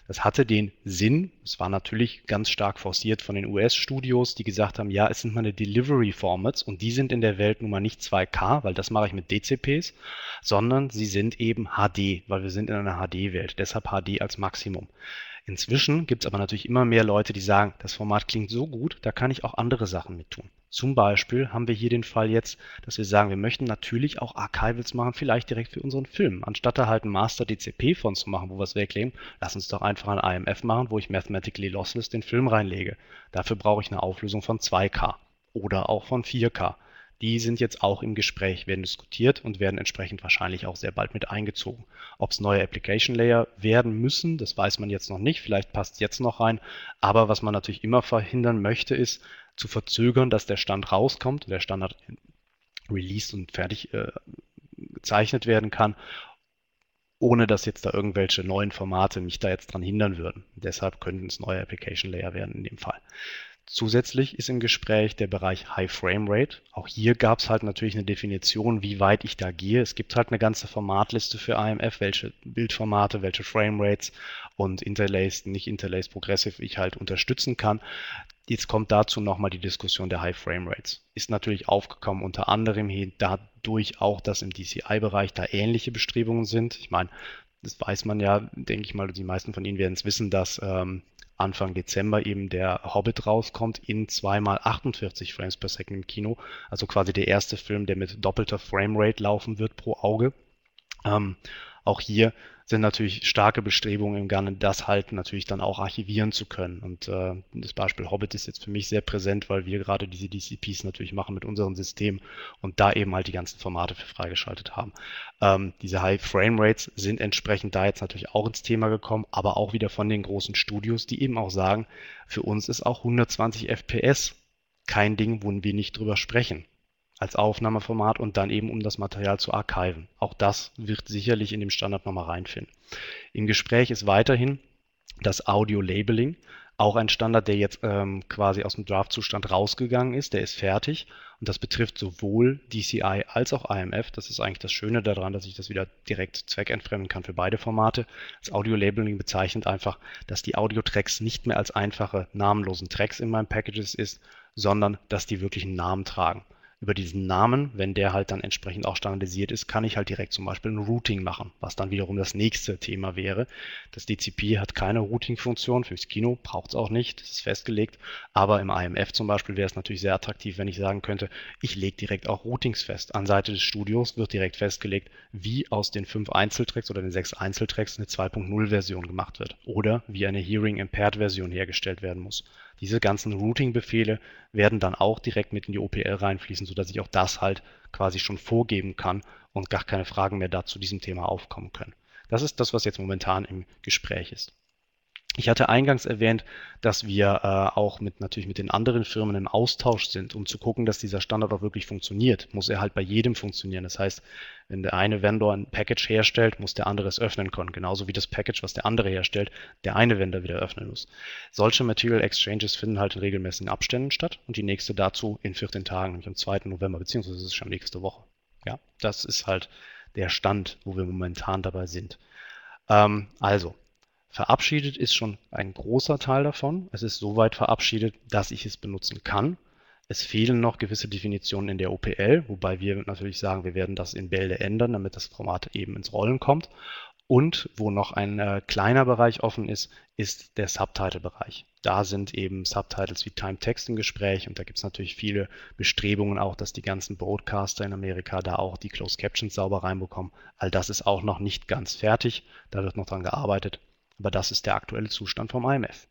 Speaker 2: Das hatte den Sinn, es war natürlich ganz stark forciert von den US-Studios, die gesagt haben, ja, es sind meine Delivery-Formats und die sind in der Welt nun mal nicht 2K, weil das mache ich mit DCPs, sondern sie sind eben HD, weil wir sind in einer HD-Welt, deshalb HD als Maximum. Inzwischen gibt es aber natürlich immer mehr Leute, die sagen, das Format klingt so gut, da kann ich auch andere Sachen mit tun. Zum Beispiel haben wir hier den Fall jetzt, dass wir sagen, wir möchten natürlich auch Archivals machen, vielleicht direkt für unseren Film. Anstatt da halt ein Master-DCP von zu machen, wo wir es weglegen, lass uns doch einfach ein IMF machen, wo ich Mathematically Lossless den Film reinlege. Dafür brauche ich eine Auflösung von 2K oder auch von 4K. Die sind jetzt auch im Gespräch, werden diskutiert und werden entsprechend wahrscheinlich auch sehr bald mit eingezogen. Ob es neue Application Layer werden müssen, das weiß man jetzt noch nicht. Vielleicht passt es jetzt noch rein. Aber was man natürlich immer verhindern möchte, ist zu verzögern, dass der Stand rauskommt, der Standard released und fertig gezeichnet werden kann, ohne dass jetzt da irgendwelche neuen Formate mich da jetzt dran hindern würden. Deshalb könnten es neue Application Layer werden in dem Fall. Zusätzlich ist im Gespräch der Bereich High Frame Rate. Auch hier gab es halt natürlich eine Definition, wie weit ich da gehe. Es gibt halt eine ganze Formatliste für IMF, welche Bildformate, welche Frame Rates und Interlaced, nicht Interlaced Progressive ich halt unterstützen kann. Jetzt kommt dazu nochmal die Diskussion der High Frame Rates. Ist natürlich aufgekommen unter anderem dadurch auch, dass im DCI-Bereich da ähnliche Bestrebungen sind. Ich meine, das weiß man ja, denke ich mal, die meisten von Ihnen werden es wissen, dass Anfang Dezember eben der Hobbit rauskommt in 2x48 Frames per Second im Kino. Also quasi der erste Film, der mit doppelter Framerate laufen wird pro Auge. Auch hier sind natürlich starke Bestrebungen im Gange, das halt natürlich dann auch archivieren zu können. Und das Beispiel Hobbit ist jetzt für mich sehr präsent, weil wir gerade diese DCPs natürlich machen mit unserem System und da eben halt die ganzen Formate für freigeschaltet haben. Diese High Frame Rates sind entsprechend da jetzt natürlich auch ins Thema gekommen, aber auch wieder von den großen Studios, die eben auch sagen, für uns ist auch 120 FPS kein Ding, wo wir nicht drüber sprechen als Aufnahmeformat und dann eben um das Material zu archiven. Auch das wird sicherlich in dem Standard nochmal reinfinden. Im Gespräch ist weiterhin das Audio-Labeling, auch ein Standard, der jetzt quasi aus dem Draft-Zustand rausgegangen ist, der ist fertig und das betrifft sowohl DCI als auch IMF. Das ist eigentlich das Schöne daran, dass ich das wieder direkt zweckentfremden kann für beide Formate. Das Audio-Labeling bezeichnet einfach, dass die Audio-Tracks nicht mehr als einfache namenlosen Tracks in meinen Packages ist, sondern dass die wirklich einen Namen tragen. Über diesen Namen, wenn der halt dann entsprechend auch standardisiert ist, kann ich halt direkt zum Beispiel ein Routing machen, was dann wiederum das nächste Thema wäre. Das DCP hat keine Routing-Funktion, fürs Kino braucht es auch nicht, das ist festgelegt, aber im IMF zum Beispiel wäre es natürlich sehr attraktiv, wenn ich sagen könnte, ich lege direkt auch Routings fest. An Seite des Studios wird direkt festgelegt, wie aus den 5 Einzeltracks oder den 6 Einzeltracks eine 2.0-Version gemacht wird oder wie eine Hearing-Impaired-Version hergestellt werden muss. Diese ganzen Routing-Befehle werden dann auch direkt mit in die OPL reinfließen, sodass ich auch das halt quasi schon vorgeben kann und gar keine Fragen mehr dazu diesem Thema aufkommen können. Das ist das, was jetzt momentan im Gespräch ist. Ich hatte eingangs erwähnt, dass wir auch natürlich mit den anderen Firmen im Austausch sind, um zu gucken, dass dieser Standard auch wirklich funktioniert. Muss er halt bei jedem funktionieren. Das heißt, wenn der eine Vendor ein Package herstellt, muss der andere es öffnen können. Genauso wie das Package, was der andere herstellt, der eine Vendor wieder öffnen muss. Solche Material Exchanges finden halt in regelmäßigen Abständen statt und die nächste dazu in 14 Tagen, nämlich am 2. November, beziehungsweise es ist schon nächste Woche. Ja, das ist halt der Stand, wo wir momentan dabei sind. Also, verabschiedet ist schon ein großer Teil davon. Es ist soweit verabschiedet, dass ich es benutzen kann. Es fehlen noch gewisse Definitionen in der OPL, wobei wir natürlich sagen, wir werden das in Bälde ändern, damit das Format eben ins Rollen kommt. Und wo noch ein kleiner Bereich offen ist, ist der Subtitle-Bereich. Da sind eben Subtitles wie Time Text im Gespräch und da gibt es natürlich viele Bestrebungen auch, dass die ganzen Broadcaster in Amerika da auch die Closed Captions sauber reinbekommen. All das ist auch noch nicht ganz fertig, da wird noch dran gearbeitet. Aber das ist der aktuelle Zustand vom IMF.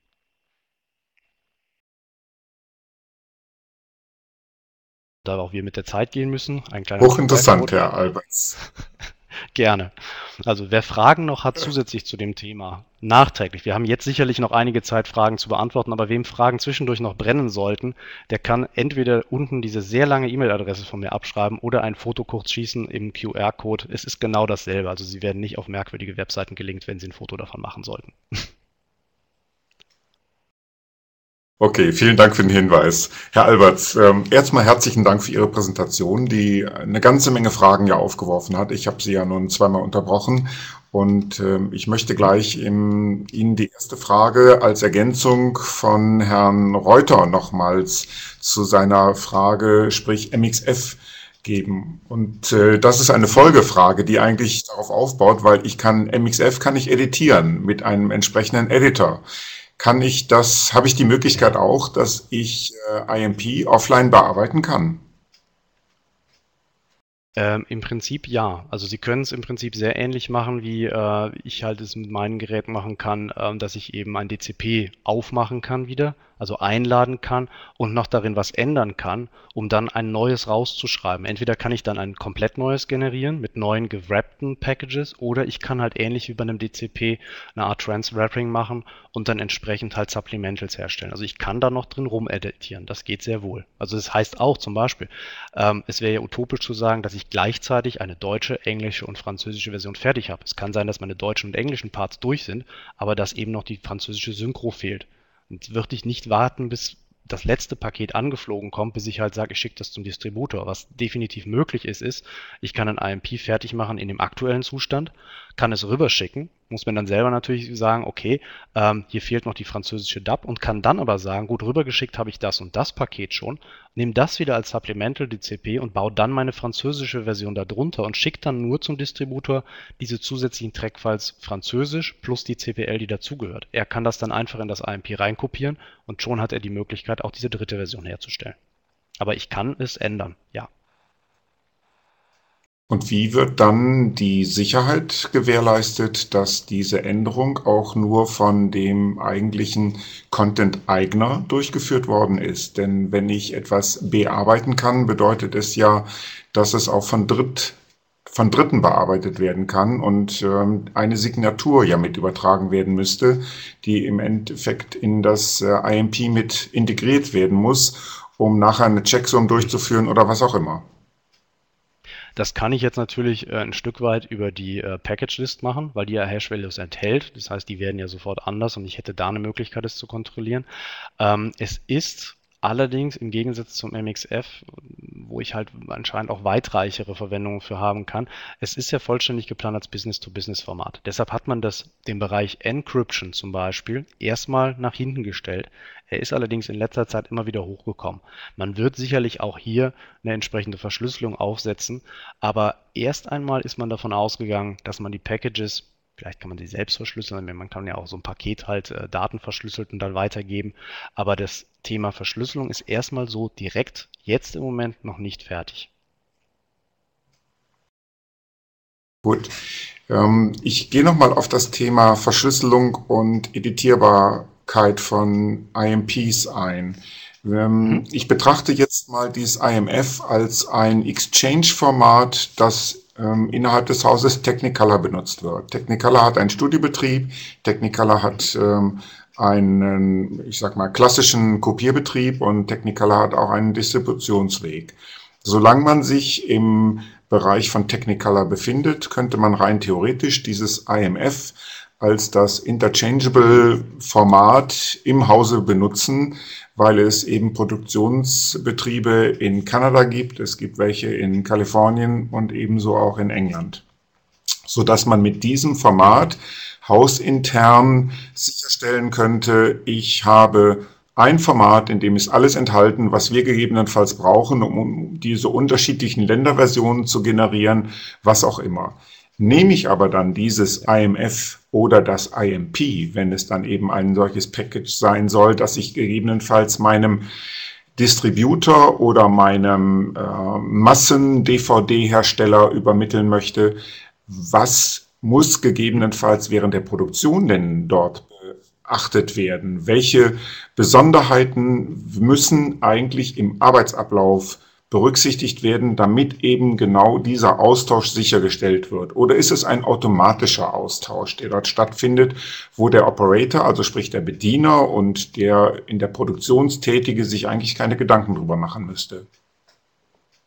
Speaker 2: Da auch wir mit der Zeit gehen müssen, ein kleiner
Speaker 1: Hochinteressant, Herr Alberts.
Speaker 2: Gerne. Also wer Fragen noch hat zusätzlich zu dem Thema, nachträglich, wir haben jetzt sicherlich noch einige Zeit, Fragen zu beantworten, aber wem Fragen zwischendurch noch brennen sollten, der kann entweder unten diese sehr lange E-Mail-Adresse von mir abschreiben oder ein Foto kurz schießen im QR-Code. Es ist genau dasselbe, also Sie werden nicht auf merkwürdige Webseiten gelinkt, wenn Sie ein Foto davon machen sollten.
Speaker 1: Okay, vielen Dank für den Hinweis. Herr Albert, erstmal herzlichen Dank für Ihre Präsentation, die eine ganze Menge Fragen ja aufgeworfen hat. Ich habe Sie ja nun zweimal unterbrochen und ich möchte gleich Ihnen die erste Frage als Ergänzung von Herrn Reuter nochmals zu seiner Frage, sprich MXF, geben. Und das ist eine Folgefrage, die eigentlich darauf aufbaut, weil MXF kann ich editieren mit einem entsprechenden Editor. Habe ich die Möglichkeit auch, dass ich IMP offline bearbeiten kann?
Speaker 2: Im Prinzip ja. Also Sie können es im Prinzip sehr ähnlich machen, wie ich halt es mit meinen Geräten machen kann, dass ich eben ein DCP aufmachen kann wieder, also einladen kann und noch darin was ändern kann, um dann ein neues rauszuschreiben. Entweder kann ich dann ein komplett neues generieren mit neuen gewrappten Packages oder ich kann halt ähnlich wie bei einem DCP eine Art Transwrapping machen und dann entsprechend halt Supplementals herstellen. Also ich kann da noch drin rumeditieren. Das geht sehr wohl. Also das heißt auch zum Beispiel, es wäre ja utopisch zu sagen, dass ich gleichzeitig eine deutsche, englische und französische Version fertig habe. Es kann sein, dass meine deutschen und englischen Parts durch sind, aber dass eben noch die französische Synchro fehlt. Und würde ich nicht warten, bis das letzte Paket angeflogen kommt, bis ich halt sage, ich schicke das zum Distributor. Was definitiv möglich ist, ich kann ein IMP fertig machen in dem aktuellen Zustand, kann es rüberschicken, muss mir dann selber natürlich sagen, okay, hier fehlt noch die französische DAP und kann dann aber sagen, gut, rübergeschickt habe ich das und das Paket schon, nehme das wieder als Supplemental DCP und baue dann meine französische Version darunter und schicke dann nur zum Distributor diese zusätzlichen Trackfiles französisch plus die CPL, die dazugehört. Er kann das dann einfach in das IMP reinkopieren und schon hat er die Möglichkeit, auch diese dritte Version herzustellen. Aber ich kann es ändern, ja.
Speaker 1: Und wie wird dann die Sicherheit gewährleistet, dass diese Änderung auch nur von dem eigentlichen Content-Eigner durchgeführt worden ist? Denn wenn ich etwas bearbeiten kann, bedeutet es ja, dass es auch von Dritten bearbeitet werden kann und eine Signatur ja mit übertragen werden müsste, die im Endeffekt in das IMP mit integriert werden muss, um nachher eine Checksum durchzuführen oder was auch immer.
Speaker 2: Das kann ich jetzt natürlich ein Stück weit über die Package-List machen, weil die ja Hash-Values enthält. Das heißt, die werden ja sofort anders und ich hätte da eine Möglichkeit, es zu kontrollieren. Es ist allerdings im Gegensatz zum MXF, wo ich halt anscheinend auch weitreichere Verwendungen für haben kann, es ist ja vollständig geplant als Business-to-Business-Format. Deshalb hat man den Bereich Encryption zum Beispiel erstmal nach hinten gestellt. Er ist allerdings in letzter Zeit immer wieder hochgekommen. Man wird sicherlich auch hier eine entsprechende Verschlüsselung aufsetzen, aber erst einmal ist man davon ausgegangen, dass man die Packages, vielleicht kann man sie selbst verschlüsseln, man kann ja auch so ein Paket halt Daten verschlüsselt und dann weitergeben, aber das Thema Verschlüsselung ist erstmal so direkt jetzt im Moment noch nicht fertig.
Speaker 1: Gut. Ich gehe nochmal auf das Thema Verschlüsselung und Editierbarkeit von IMPs ein.
Speaker 2: Mhm.
Speaker 1: Ich betrachte jetzt mal dieses IMF als ein Exchange-Format, das innerhalb des Hauses Technicolor benutzt wird. Technicolor hat einen Studiobetrieb, Technicolor hat einen, ich sag mal, klassischen Kopierbetrieb und Technicolor hat auch einen Distributionsweg. Solange man sich im Bereich von Technicolor befindet, könnte man rein theoretisch dieses IMF als das Interchangeable Format im Hause benutzen, weil es eben Produktionsbetriebe in Kanada gibt, es gibt welche in Kalifornien und ebenso auch in England, so dass man mit diesem Format hausintern sicherstellen könnte, ich habe ein Format, in dem ist alles enthalten, was wir gegebenenfalls brauchen, um diese unterschiedlichen Länderversionen zu generieren, was auch immer. Nehme ich aber dann dieses IMF oder das IMP, wenn es dann eben ein solches Package sein soll, dass ich gegebenenfalls meinem Distributor oder meinem Massen-DVD-Hersteller übermitteln möchte, was muss gegebenenfalls während der Produktion denn dort beachtet werden? Welche Besonderheiten müssen eigentlich im Arbeitsablauf berücksichtigt werden, damit eben genau dieser Austausch sichergestellt wird? Oder ist es ein automatischer Austausch, der dort stattfindet, wo der Operator, also sprich der Bediener und der in der Produktion Tätige sich eigentlich keine Gedanken drüber machen müsste?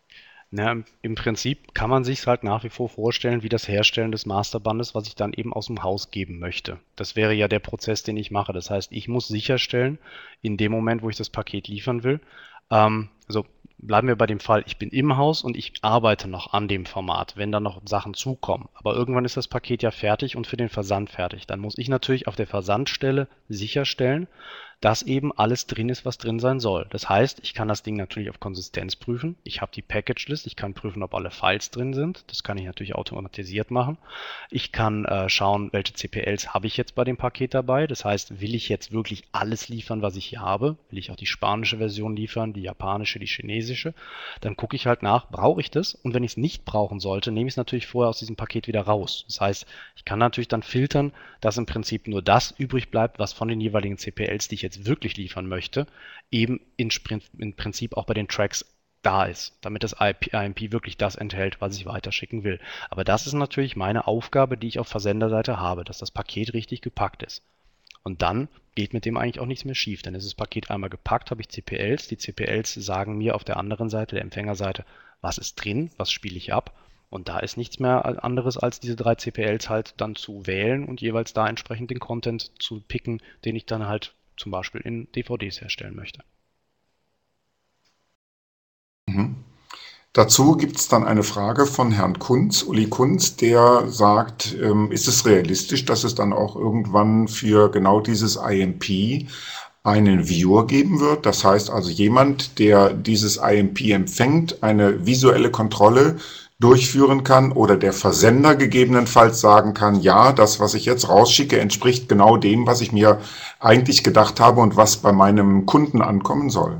Speaker 2: Na, im Prinzip kann man sich halt nach wie vor vorstellen, wie das Herstellen des Masterbandes, was ich dann eben aus dem Haus geben möchte. Das wäre ja der Prozess, den ich mache. Das heißt, ich muss sicherstellen, in dem Moment, wo ich das Paket liefern will, also bleiben wir bei dem Fall, ich bin im Haus und ich arbeite noch an dem Format, wenn da noch Sachen zukommen. Aber irgendwann ist das Paket ja fertig und für den Versand fertig. Dann muss ich natürlich auf der Versandstelle sicherstellen, dass eben alles drin ist, was drin sein soll. Das heißt, ich kann das Ding natürlich auf Konsistenz prüfen. Ich habe die Package-List, ich kann prüfen, ob alle Files drin sind. Das kann ich natürlich automatisiert machen. Ich kann schauen, welche CPLs habe ich jetzt bei dem Paket dabei. Das heißt, will ich jetzt wirklich alles liefern, was ich hier habe? Will ich auch die spanische Version liefern, die japanische, die chinesische? Dann gucke ich halt nach, brauche ich das? Und wenn ich es nicht brauchen sollte, nehme ich es natürlich vorher aus diesem Paket wieder raus. Das heißt, ich kann natürlich dann filtern, dass im Prinzip nur das übrig bleibt, was von den jeweiligen CPLs, die ich jetzt wirklich liefern möchte, eben im Prinzip auch bei den Tracks da ist, damit das IMP wirklich das enthält, was ich weiterschicken will. Aber das ist natürlich meine Aufgabe, die ich auf Versenderseite habe, dass das Paket richtig gepackt ist. Und dann geht mit dem eigentlich auch nichts mehr schief. Dann ist das Paket einmal gepackt, habe ich CPLs. Die CPLs sagen mir auf der anderen Seite, der Empfängerseite, was ist drin, was spiele ich ab. Und da ist nichts mehr anderes, als diese 3 CPLs halt dann zu wählen und jeweils da entsprechend den Content zu picken, den ich dann halt zum Beispiel in DVDs herstellen möchte.
Speaker 1: Mhm. Dazu gibt es dann eine Frage von Herrn Kunz, Uli Kunz, der sagt, ist es realistisch, dass es dann auch irgendwann für genau dieses IMP einen Viewer geben wird? Das heißt also jemand, der dieses IMP empfängt, eine visuelle Kontrolle durchführen kann oder der Versender gegebenenfalls sagen kann, ja, das, was ich jetzt rausschicke, entspricht genau dem, was ich mir eigentlich gedacht habe und was bei meinem Kunden ankommen soll.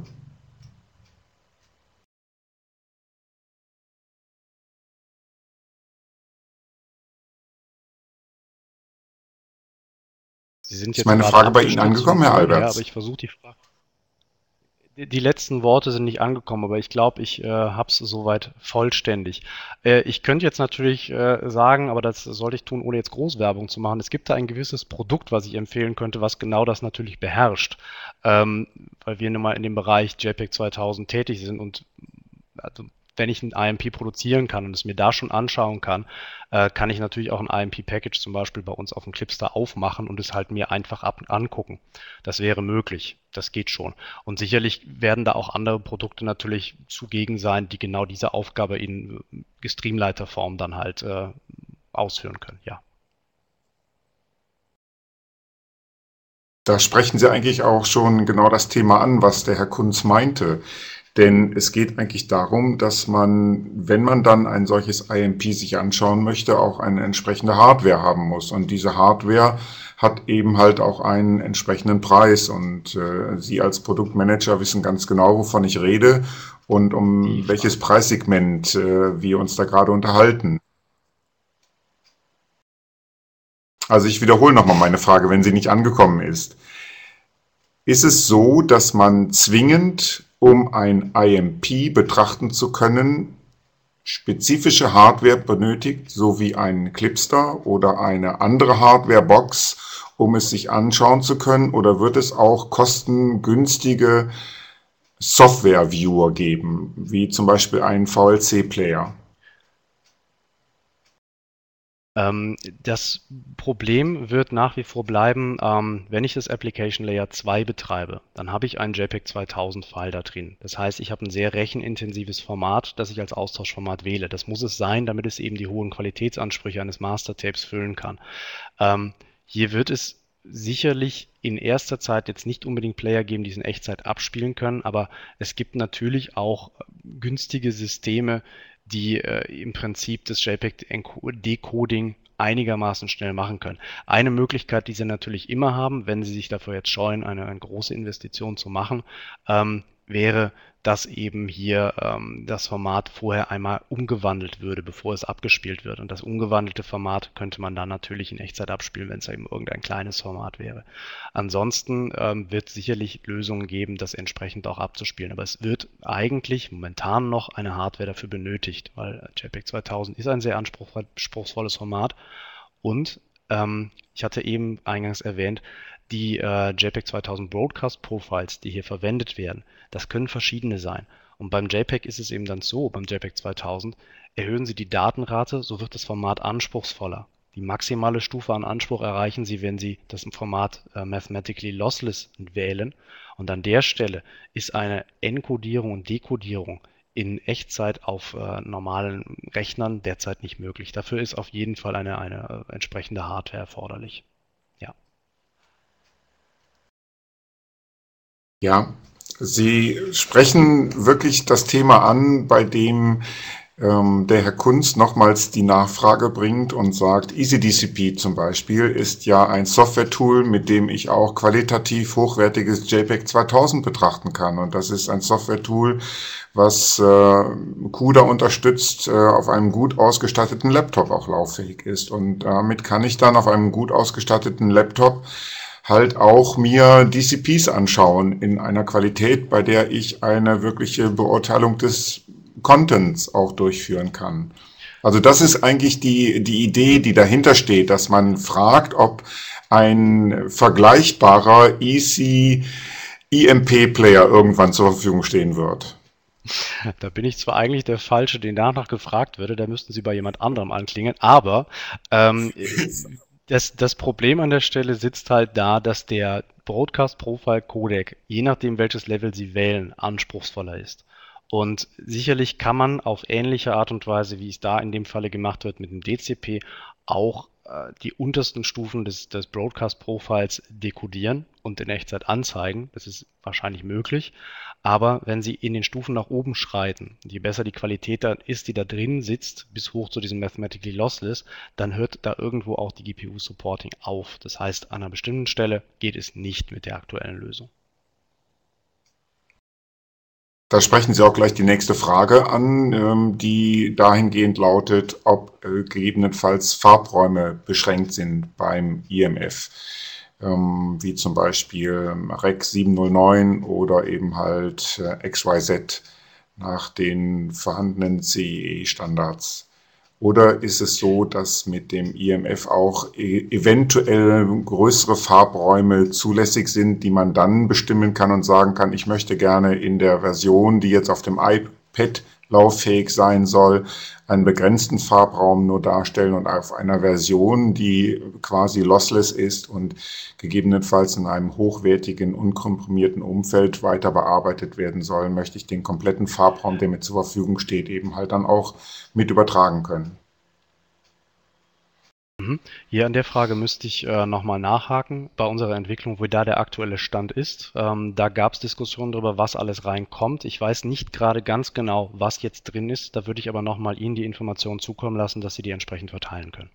Speaker 2: Sie sind
Speaker 1: Ist
Speaker 2: jetzt
Speaker 1: meine
Speaker 2: gerade
Speaker 1: Frage bei Ihnen
Speaker 2: abgestürzt vom
Speaker 1: angekommen, Herr
Speaker 2: Ton her, aber
Speaker 1: Alberts?
Speaker 2: ich versuche die Frage. Die letzten Worte sind nicht angekommen, aber ich glaube, ich habe es soweit vollständig. Ich könnte jetzt natürlich sagen, aber das sollte ich tun, ohne jetzt Großwerbung zu machen. Es gibt da ein gewisses Produkt, was ich empfehlen könnte, was genau das natürlich beherrscht, ähm, weil wir nun mal in dem Bereich JPEG 2000 tätig sind und also wenn ich ein IMP produzieren kann und es mir da schon anschauen kann, kann ich natürlich auch ein IMP-Package zum Beispiel bei uns auf dem Clipster aufmachen und es halt mir einfach angucken. Das wäre möglich. Das geht schon. Und sicherlich werden da auch andere Produkte natürlich zugegen sein, die genau diese Aufgabe in gestreamliter Form dann halt ausführen können. Ja.
Speaker 1: Da sprechen Sie eigentlich auch schon genau das Thema an, was der Herr Kunz meinte. Denn es geht eigentlich darum, dass man, wenn man dann ein solches IMP sich anschauen möchte, auch eine entsprechende Hardware haben muss. Und diese Hardware hat eben halt auch einen entsprechenden Preis. Und Sie als Produktmanager wissen ganz genau, wovon ich rede und
Speaker 2: Die
Speaker 1: um welches
Speaker 2: Frage.
Speaker 1: Preissegment wir uns da gerade unterhalten. Also ich wiederhole nochmal meine Frage, wenn sie nicht angekommen ist. Ist es so, dass man zwingend, um ein IMP betrachten zu können, spezifische Hardware benötigt, so wie ein Clipster oder eine andere Hardwarebox, um es sich anschauen zu können? Oder wird es auch kostengünstige Software-Viewer geben, wie zum Beispiel einen VLC-Player?
Speaker 2: Das Problem wird nach wie vor bleiben, wenn ich das Application Layer 2 betreibe, dann habe ich einen JPEG 2000 File da drin. Das heißt, ich habe ein sehr rechenintensives Format, das ich als Austauschformat wähle. Das muss es sein, damit es eben die hohen Qualitätsansprüche eines Mastertapes füllen kann. Hier wird es sicherlich in erster Zeit jetzt nicht unbedingt Player geben, die es in Echtzeit abspielen können, aber es gibt natürlich auch günstige Systeme, die im Prinzip das JPEG-Decoding einigermaßen schnell machen können. Eine Möglichkeit, die Sie natürlich immer haben, wenn Sie sich dafür jetzt scheuen, eine große Investition zu machen, wäre, dass eben hier das Format vorher einmal umgewandelt würde, bevor es abgespielt wird. Und das umgewandelte Format könnte man dann natürlich in Echtzeit abspielen, wenn es eben irgendein kleines Format wäre. Ansonsten wird es sicherlich Lösungen geben, das entsprechend auch abzuspielen. Aber es wird eigentlich momentan noch eine Hardware dafür benötigt, weil JPEG 2000 ist ein sehr anspruchsvolles Format. Und ich hatte eben eingangs erwähnt, die JPEG 2000 Broadcast Profiles, die hier verwendet werden, das können verschiedene sein. Und beim JPEG ist es eben dann so, beim JPEG 2000, erhöhen Sie die Datenrate, so wird das Format anspruchsvoller. Die maximale Stufe an Anspruch erreichen Sie, wenn Sie das im Format Mathematically Lossless wählen. Und an der Stelle ist eine Enkodierung und Dekodierung in Echtzeit auf normalen Rechnern derzeit nicht möglich. Dafür ist auf jeden Fall eine entsprechende Hardware erforderlich. Ja.
Speaker 1: Ja, Sie sprechen wirklich das Thema an, bei dem der Herr Kunz nochmals die Nachfrage bringt und sagt, EasyDCP zum Beispiel ist ja ein Software-Tool, mit dem ich auch qualitativ hochwertiges JPEG 2000 betrachten kann. Und das ist ein Software-Tool, was CUDA unterstützt, auf einem gut ausgestatteten Laptop auch lauffähig ist. Und damit kann ich dann auf einem gut ausgestatteten Laptop halt auch mir DCPs anschauen in einer Qualität, bei der ich eine wirkliche Beurteilung des Contents auch durchführen kann. Also das ist eigentlich die Idee, die dahinter steht, dass man fragt, ob ein vergleichbarer EMP-Player irgendwann zur Verfügung stehen wird.
Speaker 2: Da bin ich zwar eigentlich der Falsche, den danach gefragt würde, da müssten Sie bei jemand anderem anklingen, aber ähm, das Problem an der Stelle sitzt halt da, dass der Broadcast Profile Codec, je nachdem welches Level Sie wählen, anspruchsvoller ist. Und sicherlich kann man auf ähnliche Art und Weise, wie es da in dem Falle gemacht wird mit dem DCP, auch die untersten Stufen des Broadcast Profiles dekodieren und in Echtzeit anzeigen. Das ist wahrscheinlich möglich. Aber wenn Sie in den Stufen nach oben schreiten, je besser die Qualität da ist, die da drin sitzt, bis hoch zu diesem Mathematically Lossless, dann hört da irgendwo auch die GPU-Supporting auf. Das heißt, an einer bestimmten Stelle geht es nicht mit der aktuellen Lösung.
Speaker 1: Da sprechen Sie auch gleich die nächste Frage an, die dahingehend lautet, ob gegebenenfalls Farbräume beschränkt sind beim IMF, wie zum Beispiel Rec 709 oder eben halt XYZ nach den vorhandenen CIE-Standards. Oder ist es so, dass mit dem IMF auch eventuell größere Farbräume zulässig sind, die man dann bestimmen kann und sagen kann, ich möchte gerne in der Version, die jetzt auf dem iPad lauffähig sein soll, einen begrenzten Farbraum nur darstellen und auf einer Version, die quasi lossless ist und gegebenenfalls in einem hochwertigen, unkomprimierten Umfeld weiter bearbeitet werden soll, möchte ich den kompletten Farbraum, der mir zur Verfügung steht, eben halt dann auch mit übertragen können.
Speaker 2: Hier an der Frage müsste ich nochmal nachhaken bei unserer Entwicklung, wo da der aktuelle Stand ist. Da gab es Diskussionen darüber, was alles reinkommt. Ich weiß nicht gerade ganz genau, was jetzt drin ist. Da würde ich aber nochmal Ihnen die Informationen zukommen lassen, dass Sie die entsprechend verteilen können.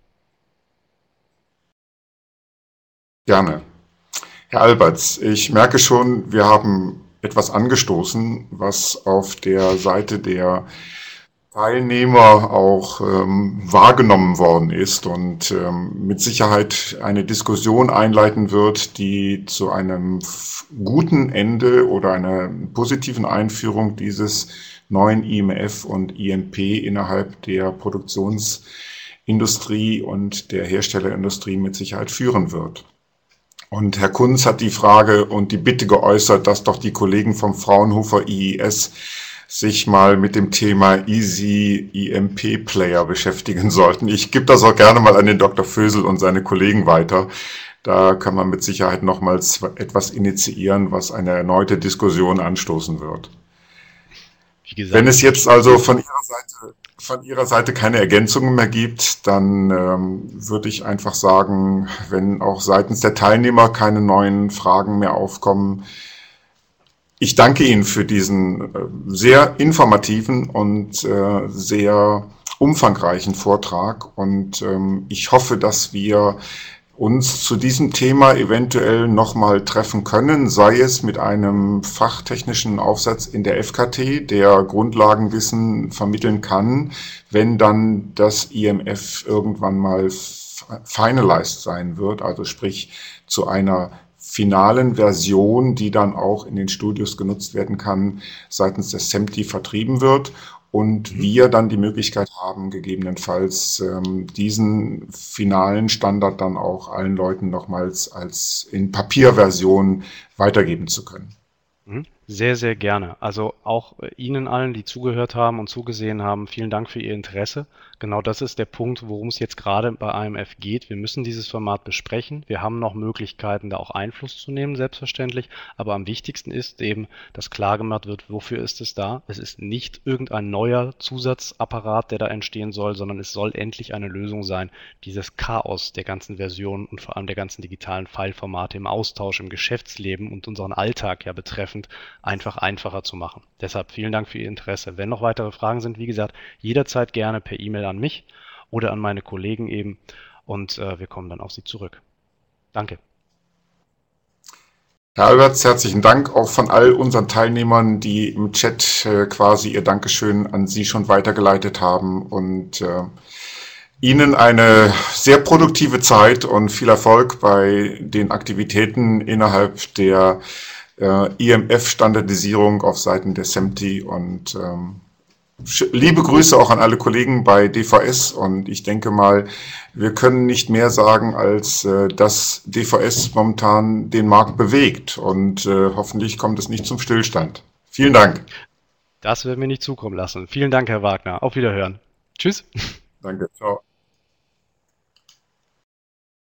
Speaker 1: Gerne. Herr Alberts, ich merke schon, wir haben etwas angestoßen, was auf der Seite der Teilnehmer auch wahrgenommen worden ist und mit Sicherheit eine Diskussion einleiten wird, die zu einem guten Ende oder einer positiven Einführung dieses neuen IMF und IMP innerhalb der Produktionsindustrie und der Herstellerindustrie mit Sicherheit führen wird. Und Herr Kunz hat die Frage und die Bitte geäußert, dass doch die Kollegen vom Fraunhofer IIS sich mal mit dem Thema Easy EMP Player beschäftigen sollten. Ich gebe das auch gerne mal an den Dr. Vösel und seine Kollegen weiter. Da kann man mit Sicherheit nochmals etwas initiieren, was eine erneute Diskussion anstoßen wird. Wie gesagt, wenn es jetzt also von Ihrer Seite keine Ergänzungen mehr gibt, dann würde ich einfach sagen, wenn auch seitens der Teilnehmer keine neuen Fragen mehr aufkommen, ich danke Ihnen für diesen sehr informativen und sehr umfangreichen Vortrag und ich hoffe, dass wir uns zu diesem Thema eventuell nochmal treffen können, sei es mit einem fachtechnischen Aufsatz in der FKT, der Grundlagenwissen vermitteln kann, wenn dann das IMF irgendwann mal finalized sein wird, also sprich zu einer finalen Version, die dann auch in den Studios genutzt werden kann, seitens des SEMTI vertrieben wird und wir dann die Möglichkeit haben, gegebenenfalls diesen finalen Standard dann auch allen Leuten nochmals als in Papierversion weitergeben zu können.
Speaker 2: Sehr, sehr gerne. Also auch Ihnen allen, die zugehört haben und zugesehen haben, vielen Dank für Ihr Interesse. Genau das ist der Punkt, worum es jetzt gerade bei AMF geht. Wir müssen dieses Format besprechen. Wir haben noch Möglichkeiten, da auch Einfluss zu nehmen, selbstverständlich. Aber am wichtigsten ist eben, dass klar gemacht wird, wofür ist es da? Es ist nicht irgendein neuer Zusatzapparat, der da entstehen soll, sondern es soll endlich eine Lösung sein, dieses Chaos der ganzen Versionen und vor allem der ganzen digitalen Fileformate im Austausch, im Geschäftsleben und unseren Alltag ja betreffend einfach einfacher zu machen. Deshalb vielen Dank für Ihr Interesse. Wenn noch weitere Fragen sind, wie gesagt, jederzeit gerne per E-Mail an mich oder an meine Kollegen eben und wir kommen dann auf Sie zurück. Danke.
Speaker 1: Herr Alberts, herzlichen Dank auch von all unseren Teilnehmern, die im Chat quasi ihr Dankeschön an Sie schon weitergeleitet haben und Ihnen eine sehr produktive Zeit und viel Erfolg bei den Aktivitäten innerhalb der IMF-Standardisierung auf Seiten der SEMTI und liebe Grüße auch an alle Kollegen bei DVS und ich denke mal, wir können nicht mehr sagen, als dass DVS momentan den Markt bewegt und hoffentlich kommt es nicht zum Stillstand. Vielen Dank.
Speaker 2: Das werden wir nicht zukommen lassen. Vielen Dank, Herr Wagner. Auf Wiederhören. Tschüss.
Speaker 1: Danke. Ciao.